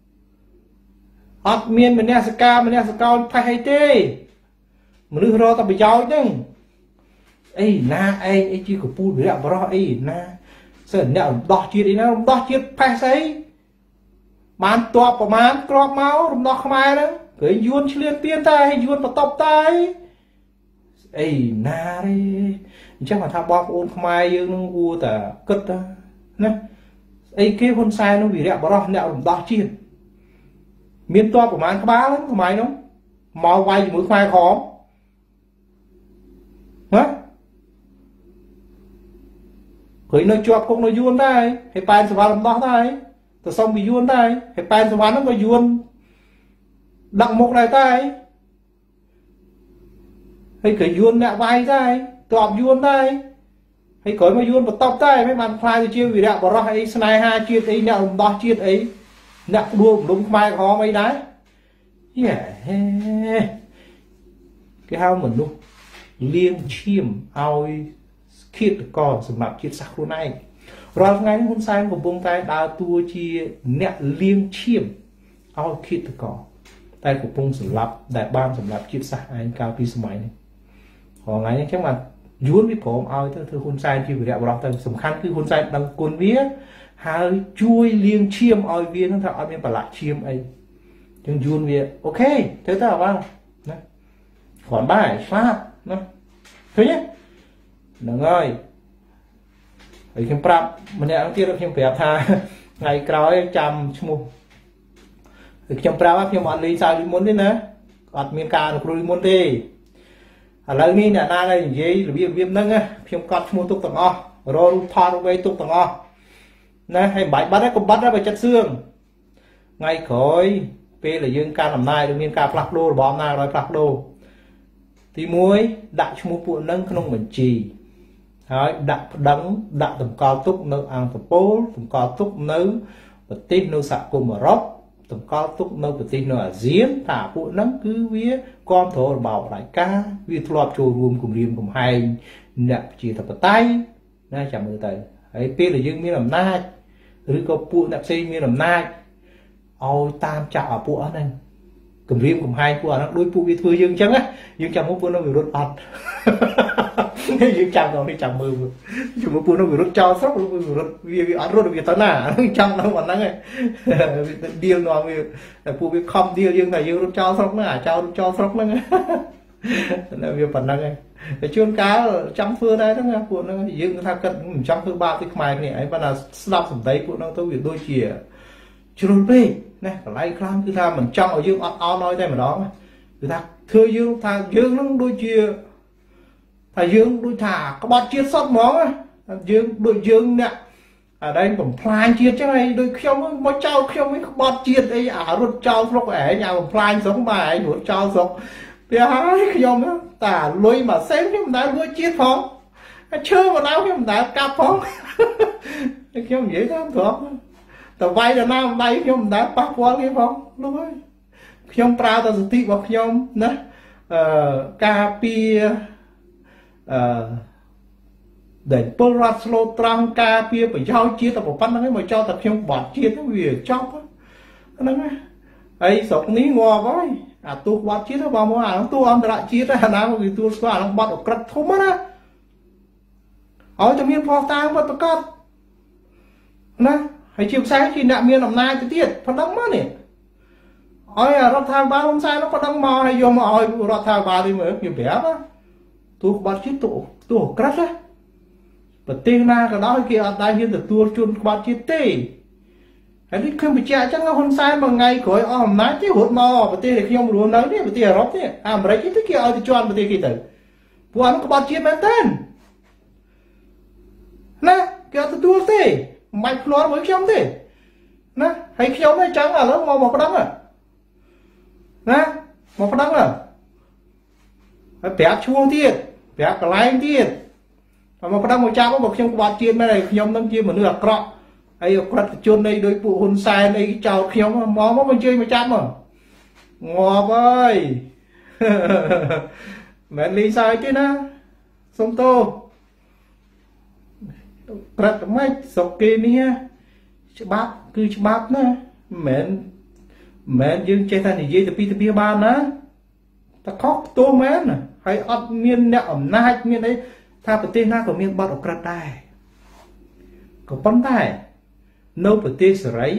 học miền mình nè ska thay tê mình đưa ta bị giỏi chứ ấy na ấy chỉ có pu bị làm bro ấy na sợ nẹo đọt chiết đi nó đọt chiết phải sấy màn toa của màn crop máu đọt không ai đó cái yuan liên tiên tay yuan vào tóc tay ấy na đi chắc mà tham bom ôn không ai dương nó vua ta cất ta nè ấy cái hôn sai nó bị đẹp bro nẹo đọt chiết miền toa của màn các bá lắm không ai nó màu quay mũi khoai khó hả khởi nó chọp cũng nó yuan đây hay pan sờ vào làm đó đây từ xong bị yuan đây hay pan sờ vào nó có yuan đặt một này đây hay cái yuan nè vai đây tọp yuan đây hay cởi mà yuan vào tóc đây mấy bạn khai thì chiêu vì đẹp bảo hay snai ha chia ấy nè đó chia ấy nè đua đúng mai khó mấy đấy cái hao mình luôn liên chiêm ao khiết còn sầm mập chiết sắc luôn này rồi ngay hôm sau của bông tay đào tua chia nẹt liên chiêm ao khiết còn tay của bông sầm mập đại ban sầm mập chiết sắc anh cao pi sầm này còn ngay chắc mà yuan vớiผมao thưa hôm sau chia về đẹp bảo tay sầm khăn cứ hôm sau đang cồn vía hai chui liên chiêm ao viên nó thợ ao viên bảo lại chiêm ấy nhưng yuan về ok thế ta bảo còn bài pháp thứ nhất đừng ơi thì khi prap mình đang tiếp khi phải tha ngày cày chăm mua thì trong prap khi mà đi sao đi muốn thế nè còn miền ca được đi muốn đi lần này nè na này gì là viêm nâng á khi con mua tục tầng o rồi pha về tục tầng o nè hay bảy bắt đấy cũng bắt ra về chất xương ngày khởi p là dương ca làm nai được miền ca plak đô bom na rồi plak đô thì muối đặt cho mua phụ nâng không mình trì đặt đắng đặt tầm cao túc nơi ăn tập bố tầm cao túc nơi và tin nơi sạc cùng mà róc tầm cao túc nơi và tin nơi ở giếng thả phụ nâng cứ vía con thổ bảo đại ca vì lọp trù rùm cùng riêng cùng hai nè chỉ tập tay nè chả mơ tay ấy biết là dương miếng làm nai rồi có phụ nạp xây miếng làm nai ôi tam chạo ở phụ này cầm riêng cùng hai của nó đối phụ với thưa dương chẳng á dương chẳng muốn nó bị rút ọt dương chẳng rồi thì chẳng mơ chỉ muốn phụ nó bị rút cho sốc nó bị rút vì ọt rút được tao nà chẳng nó còn nắng này điêu nó vì phụ với không điêu dương này dương rút cho sốc nó cho sốc nó là việc phần năng này cái chuyên cá trong phương đây đó nghe phụ nó dương người ta cận trong phương ba cái mày này ấy và là đọc sầm đấy phụ nó tôi việc đôi chìa chôn bê này phải lấy khăn cứ tha mình trong ở dương ọt nói đây mà đó cứ tha thưa dương tha dương nó đôi chia thà dương đôi thả có bọt chia sót món á dương đôi dương nè ở đây còn plan chia chứ này đôi khiêm mới trao khiêm mới bọt chia đây rút trao lúc ở nhà còn plan sống bài rút trao sống thì hai khiêm á tả lôi mà xem nhưng đã lôi chia phong chơi mà nào khiêm đã cặp phong khiêm dễ lắm thuộc tao vay là nam đây nhưng đã bắt qua cái phong luôn ខ្ញុំប្រើតែសតិរបស់ខ្ញុំណាការពារដែលពលរដ្ឋស្លូតត្រង់ការពារប្រយោជន៍ជាតិតែប៉ុណ្្នឹងឯងមកចោលតែខ្ញុំបាត់ជាតិវាចប់ហ្នឹងណាហើយស្រុកនេះងាប់ហើយអាទូបាត់ជាតិបងមកអាទូអន្តរជាតិអាណាគេទួលស្គាល់អាបាត់អក្រិតធំណាឲ្យតែមានផុសតាងបាត់ប្រកបណាហើយជាផ្សេងជាអ្នកមានអំណាចទៅទៀតប៉ុណ្ណឹងមកនេះឲ្យរដ្ឋាភិបាលហ៊ុនសែននោះប៉ុណ្ណឹងមកហើយយកមកឲ្យរដ្ឋាភិបាលនេះមើលខ្ញុំប្រាប់ណាទូបាត់ជាតិទូអក្រិតណាប្រទេសណាក៏ដោយគេអត់ដែលហ៊ានទទួលជនក្បត់ជាតិទេហើយនេះខ្ញុំបញ្ជាក់អញ្ចឹងហ៊ុនសែនមួយថ្ងៃក្រោយអស់អំណាចទេរត់មកប្រទេសដែលខ្ញុំរស់នៅនេះប្រទេសអឺរ៉ុបនេះអាមេរិកនេះគេឲ្យទៅជន់ប្រទេសគេទៅពួកអត់ក្បត់ជាតិមែនទេណាគេអត់ទទួលទេមិនបាច់ភ្លាត់មួយខ្ញុំទេណាហើយខ្ញុំនេះចឹងឥឡូវមកប្តឹងណាមកប្តឹងហើយប្រាប់ឈ្មោះទៀតប្រាប់កន្លែងទៀតមកប្តឹងមកចាប់មកខ្ញុំក្បត់ជាតិមែនហើយខ្ញុំនឹងជាមនុស្សអាក្រក់ហើយអក្រិតជនអីដោយពួកហ៊ុនសែនអីចោលខ្ញុំមកអញ្ជើញមកចាប់មកងាប់ហើយមិនលីសើចទេណាសុំទោសក្រិតមិនស្រុកគេនេះច្បាប់គឺច្បាប់ណាមិនមែនយើងចេះតែនិយាយទៅពីទៅបានណាតែខុសផ្ទោះមែនហើយអត់មានអ្នកអំណាចមានអីថាប្រទេសណាក៏មានបទអក្រិតដែរក៏ប៉ុន្តែនៅប្រទេសសេរី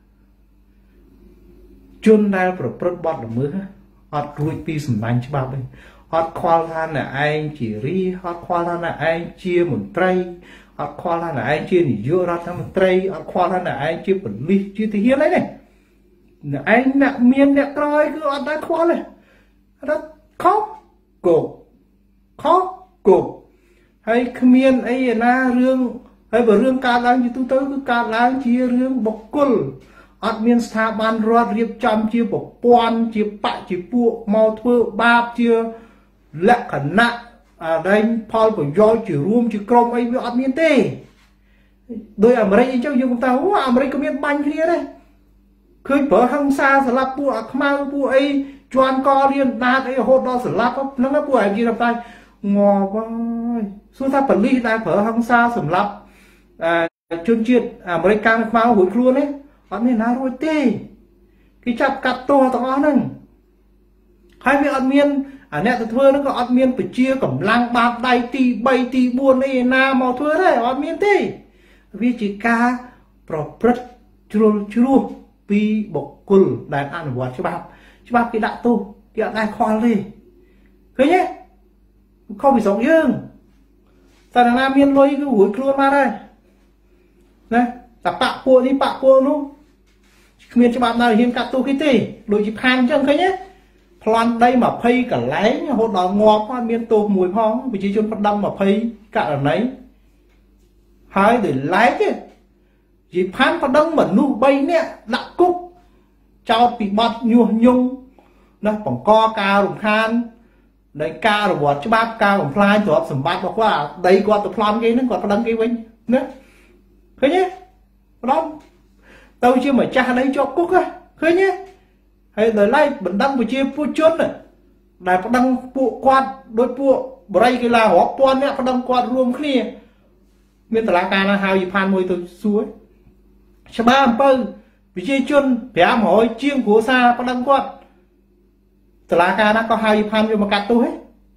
ជនដែលប្រព្រឹត្តបទល្មើសអត់រួចពីសម្ដាញ់ច្បាប់ទេអត់ខ្វល់ថាអ្នកឯងជារាជអត់ខ្វល់ថាអ្នកឯងជាមន្ត្រីអត់ខ្វល់ថាអ្នកឯងជានាយករដ្ឋមន្ត្រីអត់ខ្វល់ថាអ្នកឯងជាប៉ូលីសជាទាហានអីទេអ្នកឯងអ្នកមានអ្នកក្រោយគឺអត់ដែរខ្វល់ទេរត់ខុសគោកខុសគោកហើយគ្មានអីណារឿងហើយបើរឿងកើតឡើងជាទូទៅគឺកើតឡើងជារឿងបុគ្គលអត់មានស្ថាប័នរដ្ឋរៀបចំជាប្រព័ន្ធជាបកជាពួកមកធ្វើបាបជាលក្ខណៈដែងផលប្រយោជន៍ជារួមជាក្រុមអីវាអត់មានទេដោយអាមេរិកអីចឹងយើងថាអូអាមេរិកក៏មានបាញ់គ្នាដែរឃើញប្រើហិង្សាស្លាប់ពួកអាខ្មៅពួកអីជន់ករៀនដាតអីរហូតដល់ស្លាប់ហ្នឹងពួកឯងនិយាយថាងាប់ហើយសួរថាប៉ូលីសដែលប្រើហិង្សាសម្រាប់ជនជាតិអាមេរិកកាំងខ្មៅរួចខ្លួនទេអត់មានណារួចទេគេចាប់កាត់ទោសទាំងអស់ហ្នឹងហើយវាអត់មានអាអ្នកទៅធ្វើហ្នឹងក៏អត់មានពជាកម្លាំងបាតដៃទី3ទី4អីណាមកធ្វើទេអត់មានទេវាជាការប្រព្រឹត្តជ្រុលជ្រោះពីបុគ្គលដែលអនុវត្តច្បាប់គេដាក់ទោសគេអត់ដែរខ្វល់ទេឃើញទេខុសពីស្រុកយើងតែណាមានលុយគឺរួចខ្លួនមកហើយណាតែបាក់ពួកនេះបាក់ពួកនោះគ្មានច្បាប់ណាហ៊ានកាត់ទោសគេទេដូចជាផានអញ្ចឹងឃើញទេប្លន់ដី20កន្លែងរហូតដល់ងាប់អត់មានទោសមួយផងប្រជាជនប្រដំ20ករណីហើយដោយឡែកទេជាផានប្រដឹងមនុស្ស3នាក់ដាក់គុកចោទពីបទញុះញង់ណាបង្កការរំខាននៃការរវត្តច្បាប់ការបំផ្លាញទ្រព្យសម្បត្តិរបស់គាត់ដីគាត់ទៅប្លន់គេហ្នឹងគាត់ប្រដឹងគេវិញណាឃើញទេម្ដងទៅជាម្ចាស់ដីជាប់គុកឃើញទេហើយដោយឡែកបណ្ដឹងប្រជាពលជនដែលប្តឹងពួកគាត់ដោយពួកបរិយាកីឡារាប់ពាន់អ្នកប្តឹងគាត់រួមគ្នាមានតឡាការណាហៅយីផានមួយទៅសួរច្បាប់អំពើប្រជាជន500ជាងគ្រួសារប្តឹងគាត់តឡាការណាក៏ហៅយីផានយកមកកាត់ទោសហ៎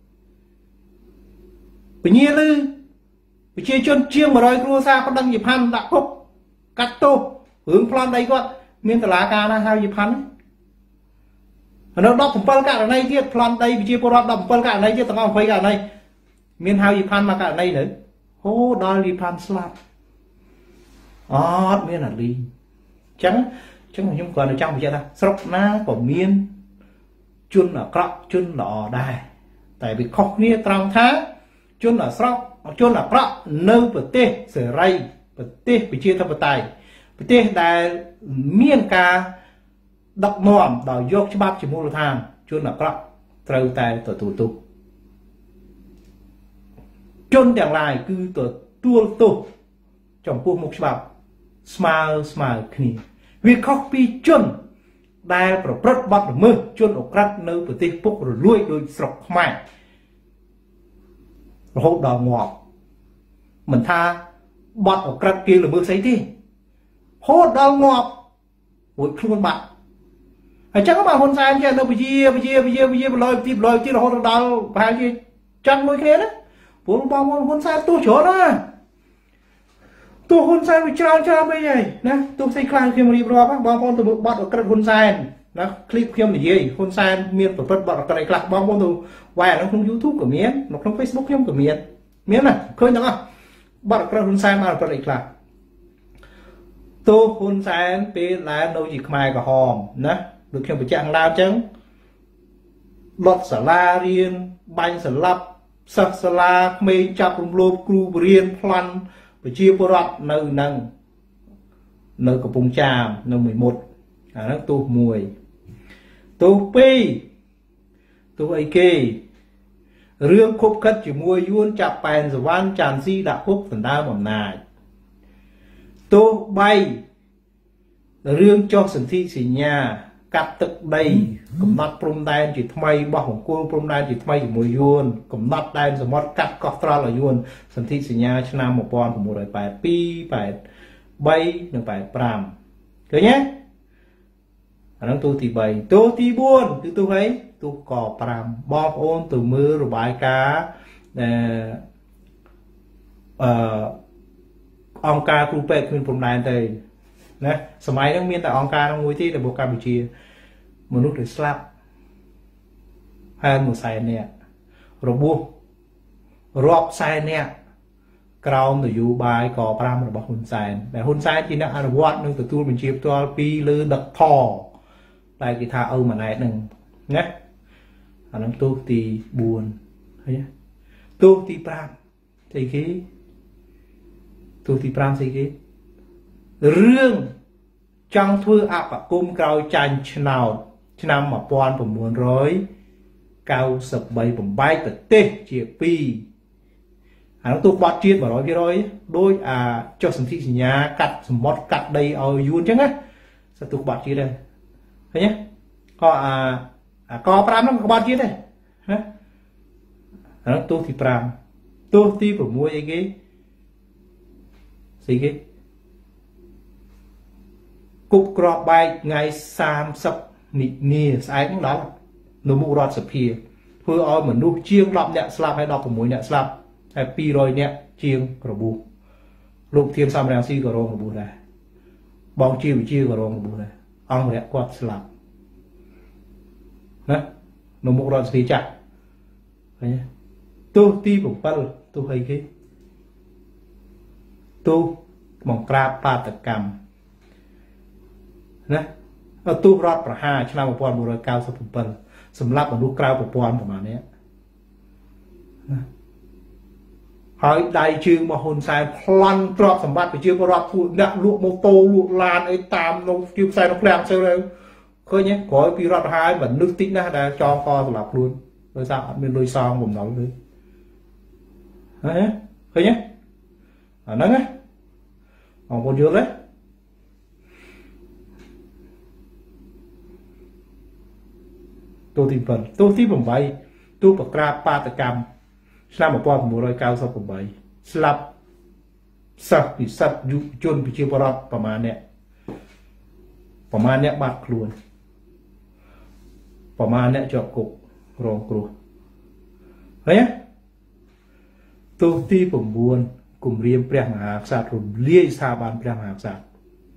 ពញាលឺប្រជាជនជាង100គ្រួសារប្តឹងយីផានដាក់គុកកាត់ទោសរឿងប្លន់ដីគាត់មានតឡាការណាហៅយីផាននៅ17ករណីទៀតប្លន់ដីប្រជាពលរដ្ឋ17ករណីទៀតទាំងអស់20ករណីមានហៅយីផានមកករណីទៅហូដល់យីផានស្លាប់អត់មានអាលីអញ្ចឹងខ្ញុំគ្រាន់តែចង់បញ្ជាក់ថាស្រុកណាក៏មានជនអាក្រក់ជនល្អដែរតែវាខុសគ្នាត្រង់ថាជនអាក្រក់នៅប្រទេសសេរីប្រទេសប្រជាធិបតេយ្យប្រទេសដែលមានការដឹកនាំដោយយកច្បាប់ជាមូលដ្ឋានជនអាក្រក់ត្រូវតែទទួលទោសជនទាំងឡាយគឺទទួលទោសចំពោះមុខច្បាប់ស្មើគ្នាវាខុសពីជន đai pro prất bọt mơ chuôn ổ cắt nơi bờ tây bốc rồi lui đôi sọc mày rồi hốt đào ngọt mình tha bọt ổ cắt kia là mưa sấy đi hốt đào ngọt ôi luôn bạn chắc các bạn hôn sai chứ đâu bây giờ lời tiếp là hốt đào phải gì chăn nuôi kia đấy bố bao hôn sai tôi chỗ đó tôi hôn sai với cha bây giờ nè tôi xây khai khi mà đi vào bác bao tôi bắt ở cái hôn sai nó clip khi mà gì hôn sai miền tổ chức bắt ở cái này lạc bao tôi quay nó không YouTube của miền nó không Facebook không của miền này khơi nó không bắt ở cái hôn sai mà ở cái này lạc tôi hôn sai bên là đâu chỉ mai cả hòm nè được khi mà chẳng làm chứ lọt xả la riêng bánh xả lắp sạc xả la mê chạp rung lô cru riêng plan chia bó rọt nơi của bông chàm nơi 11 nó tu mùi tu pi tu ấy kê rương khúc cất chỉ mùi yuôn chạp bèn rồi văn tràn si đã khúc phần đa mầm nài tu bay rương cho sân thi xì nhà cắt tức đây cầm nát prom đen chỉ thay bao hồng cô prom đen chỉ thay mùi yuôn cầm nát đen rồi mót cắt cọt ra là yuôn sân thi xì nhà cho nam một con của một đời bài pi bài bay được bài pram cứ nhé anh tôi thì bày tôi thì buồn từ tôi thấy tôi cò pram bom ôn từ mưa rồi bài cá ông ca khu pet khuyên prom đen đây nèสมัยนั้นมีแต่องการงวยที่ในโบกาบิเชียมนุษย์หรือสลับให้หมู่ใส่เนี่ยระบุรอบใส่เนี่ยกราวน์อยู่บายก่อปรามระบบหุ่นใส่แต่หุ่นใส่ที่นักอนุวัตนึงตัวมันเชียบตัวปีลือดักพอได้กีตาร์มาไหนหนึ่งนะอันนั้นตัวตีบุญเฮ้ยตัวตีปรามใช่กี่ตัวตีปรามใช่กี่เรื่องจังทั่วอาปะกุมกราวจันชนาวชนำมาปอนผม100 97 8แต่เตะเจียปีอันนั้นตัวบอดเจียบมา100โดยเจ้าสันติสัญญากัดสมมติกัดได้เอายูนจังไงสตุกบอดเจียเลยเห็นไหมก็ปรามนั่นก็บอดเจียเลยฮะอันนั้นตัวที่ปรามตัวที่ผมมวยไอ้กี้สิกี้cục crop bay ngày 30 nịa sai cũng đó nó mua rọt sập hìa vừa oi mà nuôi chiêng lọp nhẹ slap hay đọc của mũi nhẹ slap hay pi rồi nhẹ chiêng cờ bù lục thiên sam đang si cờ rong cờ bù này bong chia cờ rong cờ bù này ông nhẹ quạt slap nè nó mua rọt xì chặt tôi ti bụng pal tôi hay cái tôi mong kra pa tật cầmนะตู้รอดประหารชนะประปอนบุรกาวสุพรรณสำหรับมนุษย์กาวประปอนประมาณนี้หอยได้ชื่อมาหุ่นใส่พลันตรอกสมบัติไปชื่อประวัติผู้เนี่ยลูกโมโตลูกลานไอ้ตามลงชื่อใส่นกแรงเซลล์เคยเนี่ยขอปีรอดหายเหมือนนึกติ๊กนะแต่จองคอสลับluônโดยสารเป็นโดยซองผมnóiเลยเคยเนี่ยนั่นไงของคนเยอะเลยตัวที่เป็นตัวที่ผมไปตัวปากกาปาตกรรมสลับมาปอนผม100 ผมไปสลับสัตว์ยุจนพิชิตประหลาดประมาณเนี้ยบาดครูนประมาณเนี้ยจอบกุกรองครูเฮ้ยตัวที่ผมบุญกลุ่มเรียนเปลี่ยนมหาศาสตร์กลุ่มเลี้ยสถาบันเปลี่ยนมหาศาสตร์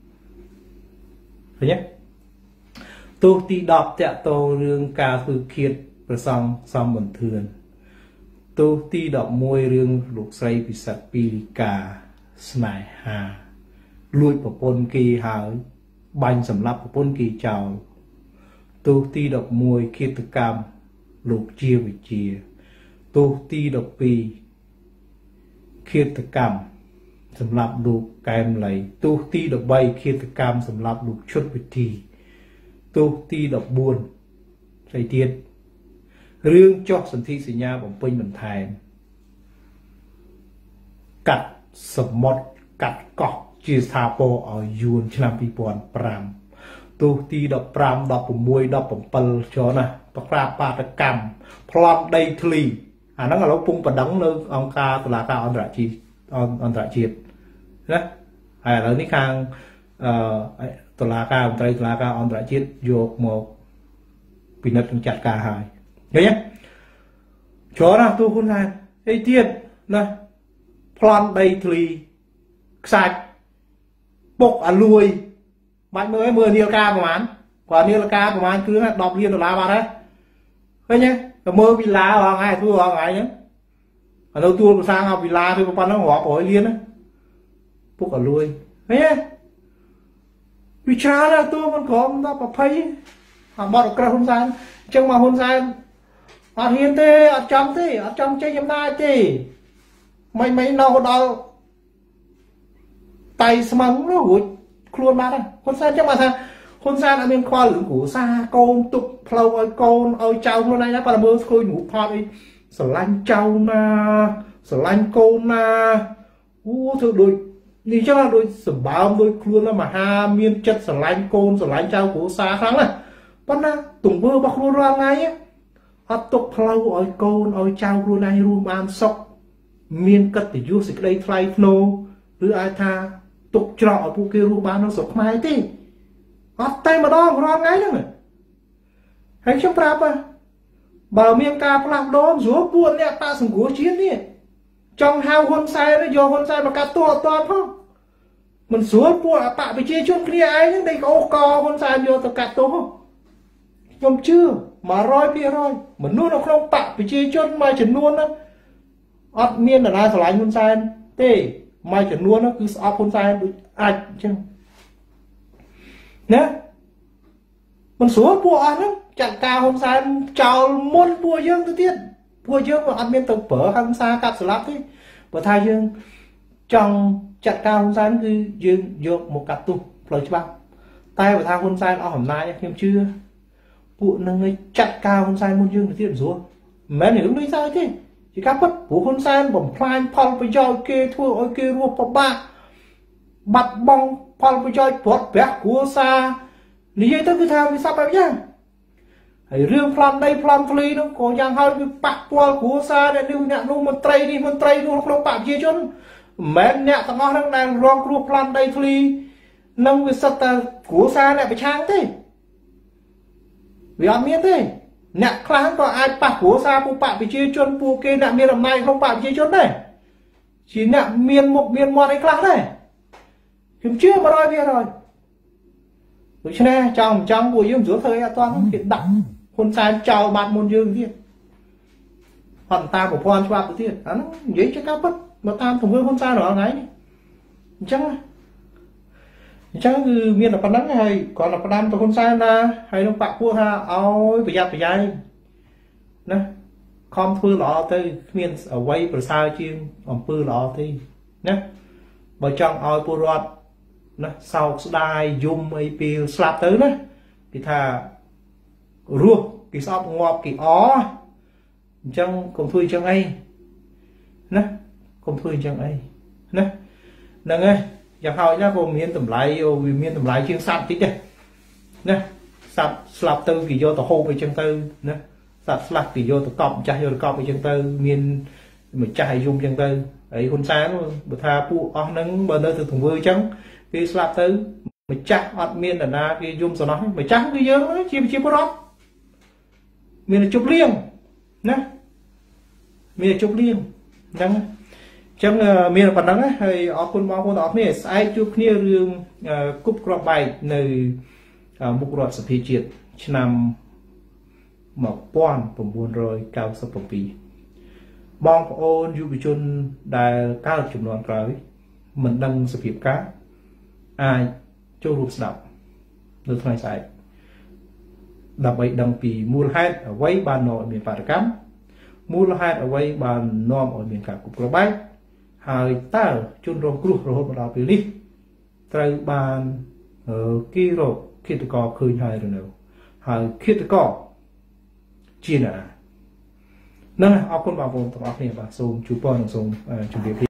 เฮ้ยตัวที่ดอกจะโตเรื่องกาคือเคียดประซองซอมบนเทือนตัวที่ดอกมวยเรื่องลูกไซปิสัตปีริกาสไนฮาลุยประปนกีหายบันสำหรับประปนกีเจ้าตัวที่ดอกมวยเคียดกรรมลูกเจียวิเจียตัวที่ดอกปีเคียดกรรมสำหรับลูกแกมไหลตัวที่ดอกใบเคียดกรรมสำหรับลูกชุดวิธีตัวที่ดอกบุญใส่เทียนเรื่องจอกสันติสัญญาผมเป็นเหมือนไทยกัดสมมติกัดเกาะจีสตาโปเอายูนชนะปีปอนปราม tu ti đập pram đập mùi đập bầm cho nè bạc ra ba đặc cam plon đầy thli nó là lúc pung bật đắng nơi ông ca là ca on rạ chiết đấy là ní khang tụi là ca ông tây tụi là ca on rạ chiết vô một bị nứt chặt cả hai nhớ nhé chó nào tu hôn này ấy tiền nè plon đầy thli sạch bốc lùi bạn mới 10 niêu ca của bạn quả niêu ca của bạn cứ đọc liên là ba đấy thấy nhé mơ bị lá hoặc ai thua hoặc ai nhé ở đâu tua sang học bị lá thì con nó ngỏ bổi liên á bốc lùi thấy nhé vì cha là tôi còn có nó bảo thấy bọn được hôn san chẳng mà hôn san ở hiền thế ở trong chơi giấm nai thế mấy nào đâu tay sắm nó hụt luôn mà đây hôn san chắc mà sao hôn san ở bên khoa lượng của xa con tục lâu ơi con ơi cháu hôm nay nó phải là mơ khôi ngủ pha đi sở lanh cháu na sở lanh con na thôi đôi đi cho là đôi sở báo đôi luôn là mà ha miên chất sở lanh con sở lanh cháu của xa kháng này bắt na tùng mơ bọc luôn ra ngay á họ tục lâu ơi con ơi cháu luôn này luôn ăn sọc miên cất thì vô dịch đây thay nôឬaiថាទុកច្រកឲ្យពួកគេរស់បាននៅស្រុកខ្មែរទេអត់តែម្ដងរាល់ថ្ងៃហ្នឹងហើយខ្ញុំប្រាប់បើមានការផ្លាស់ប្ដូរស្រួលពួកអ្នកតាសង្គ្រោះជាតិនេះចង់ហៅហ៊ុនសែនយកហ៊ុនសែនមកកាត់ទោសអត់តាន់ផងមិនស្រួលពួកអបប្រជាជនគ្នាឯងហ្នឹងដែលអូកហ៊ុនសែនយកទៅកាត់ទោសខ្ញុំជឿ 100% មនុស្សនៅក្នុងបកប្រជាជនមួយចំនួនហ្នឹងអត់មាននរណាស្រឡាញ់ហ៊ុនសែនទេមួយចំនួនគឺស្អប់ហ៊ុនសែនដូចអាចអញ្ចឹងណាមិនស្រួលពួកអស់ហ្នឹងចាត់ការហ៊ុនសែនចោលមុនពួកយើងទៅទៀតពួកយើងក៏អត់មានទៅប្រើហិង្សាកាប់ស្លាប់ទេបើថាយើងចង់ចាត់ការហ៊ុនសែនគឺយើងយកមកកាត់ទោសផ្លូវច្បាប់តែបើថាហ៊ុនសែនអស់អំណាចខ្ញុំជឿពួកនឹងចាត់ការហ៊ុនសែនមុនយើងទៅទៀតមិនស្រួលមិនមែនរឿងដូចស្អីទេជាការពិតព្រោះហ៊ុនសែនបំផ្លាញផលប្រយោជន៍គេធ្វើឲ្យគេរស់ពិបាកបាត់បង់ផលប្រយោជន៍ព្រាត់ប្រាសគ្រួសារនិយាយទៅគឺថាវាសពបែបយ៉ាងហើយរឿងប្លន់ដីប្លន់ភ្លីនោះក៏យ៉ាងហើយវាប៉ះពាល់គ្រួសារអ្នកនោះមន្ត្រីនេះមន្ត្រីនោះក្នុងបកប្រជាជនមិនមែនអ្នកទាំងអស់ហ្នឹងដែលរងគ្រោះប្លន់ដីភ្លីនឹងវាសិតតែគ្រួសារអ្នកប្រឆាំងទេវាអត់មានទេអ្នកខ្លះក៏អាចប៉ះគ្រួសារពួកបកប្រជាជនពួកគេអ្នកមានអំណាចក្នុងបកប្រជាជនដែរជាអ្នកមានមុខមានមាត់អីខ្លះដែរខ្ញុំជឿ 100% ដូច្នេះចង់ពួកយើងស្រួលធ្វើអីអត់ទាន់គេដាក់ហ៊ុនសែនចោលបាត់មុនយើងទៀតអត់តាមប្រព័ន្ធច្បាប់ទៅទៀតអានោះនិយាយជាការពិតមកតាមទង្វើហ៊ុនសែនរាល់ថ្ងៃនេះអញ្ចឹងគឺមានតែប៉ុណ្្នឹងហើយគ្រាន់តែផ្ដាំទៅហ៊ុនសែនណាហើយនឹងបាក់ពួកថាឲ្យប្រយ័ត្នប្រយែងណាខំធ្វើល្អទៅគ្មានអ្វីប្រសើរជាងអំពើល្អទេណាបើចង់ឲ្យពលរដ្ឋណាសោកស្ដាយយំអីពេលស្លាប់ទៅណាគេថារស់គេស្អប់ងាប់គេអអញ្ចឹងកុំធ្វើអញ្ចឹងអីណាកុំធ្វើអញ្ចឹងអីណាហ្នឹងហើយយ៉ាងហោចណាក៏មានតម្លៃវាមានតម្លៃជាងសត្វតិចដែរណាសត្វស្លាប់ទៅគេយកទៅហូបអីចឹងទៅណាសត្វស្លាប់គេយកទៅកប់ម្ចាស់យកទៅកប់អីចឹងទៅមានម្ចាស់ឲ្យយំចឹងទៅហើយហ៊ុនសែនបើថាពួកអស់ហ្នឹងបើនៅទៅទង្វើចឹងគេស្លាប់ទៅម្ចាស់អត់មាននរណាគេយំសំណោះម្ចាស់គឺយើងជាប្រជាពលរដ្ឋមានតែជប់លៀងណាមានតែជប់លៀងហ្នឹងចឹងមានប៉ុណ្ណឹងហើយអរគុណបងប្អូនទាំងអស់គ្នាស្អែកជួបគ្នារឿងគប់គ្រាប់បែកនៅមុខរដ្ឋសភាជាតិឆ្នាំ1997បងប្អូនយុវជនដែលកើតចំនួនក្រោយមិនដឹងសភាពការអាចចូលរួមស្ដាប់នៅថ្ងៃស្អែកដើម្បីដឹងពីមូលហេតុអ្វីបាននាំឲ្យមានបាតុកម្មមូលហេតុអ្វីបាននាំឲ្យមានការគប់គ្រាប់បែកហើយតើជនរងគ្រោះរហូតមកដល់ពេលនេះត្រូវបានគេរកឃាតករឃើញហើយឬនៅហើយឃាតករជាណានឹងអរគុណបងប្អូនទាំងអស់គ្នាបាទសូមជួបពរនិងសូមជម្រាបលា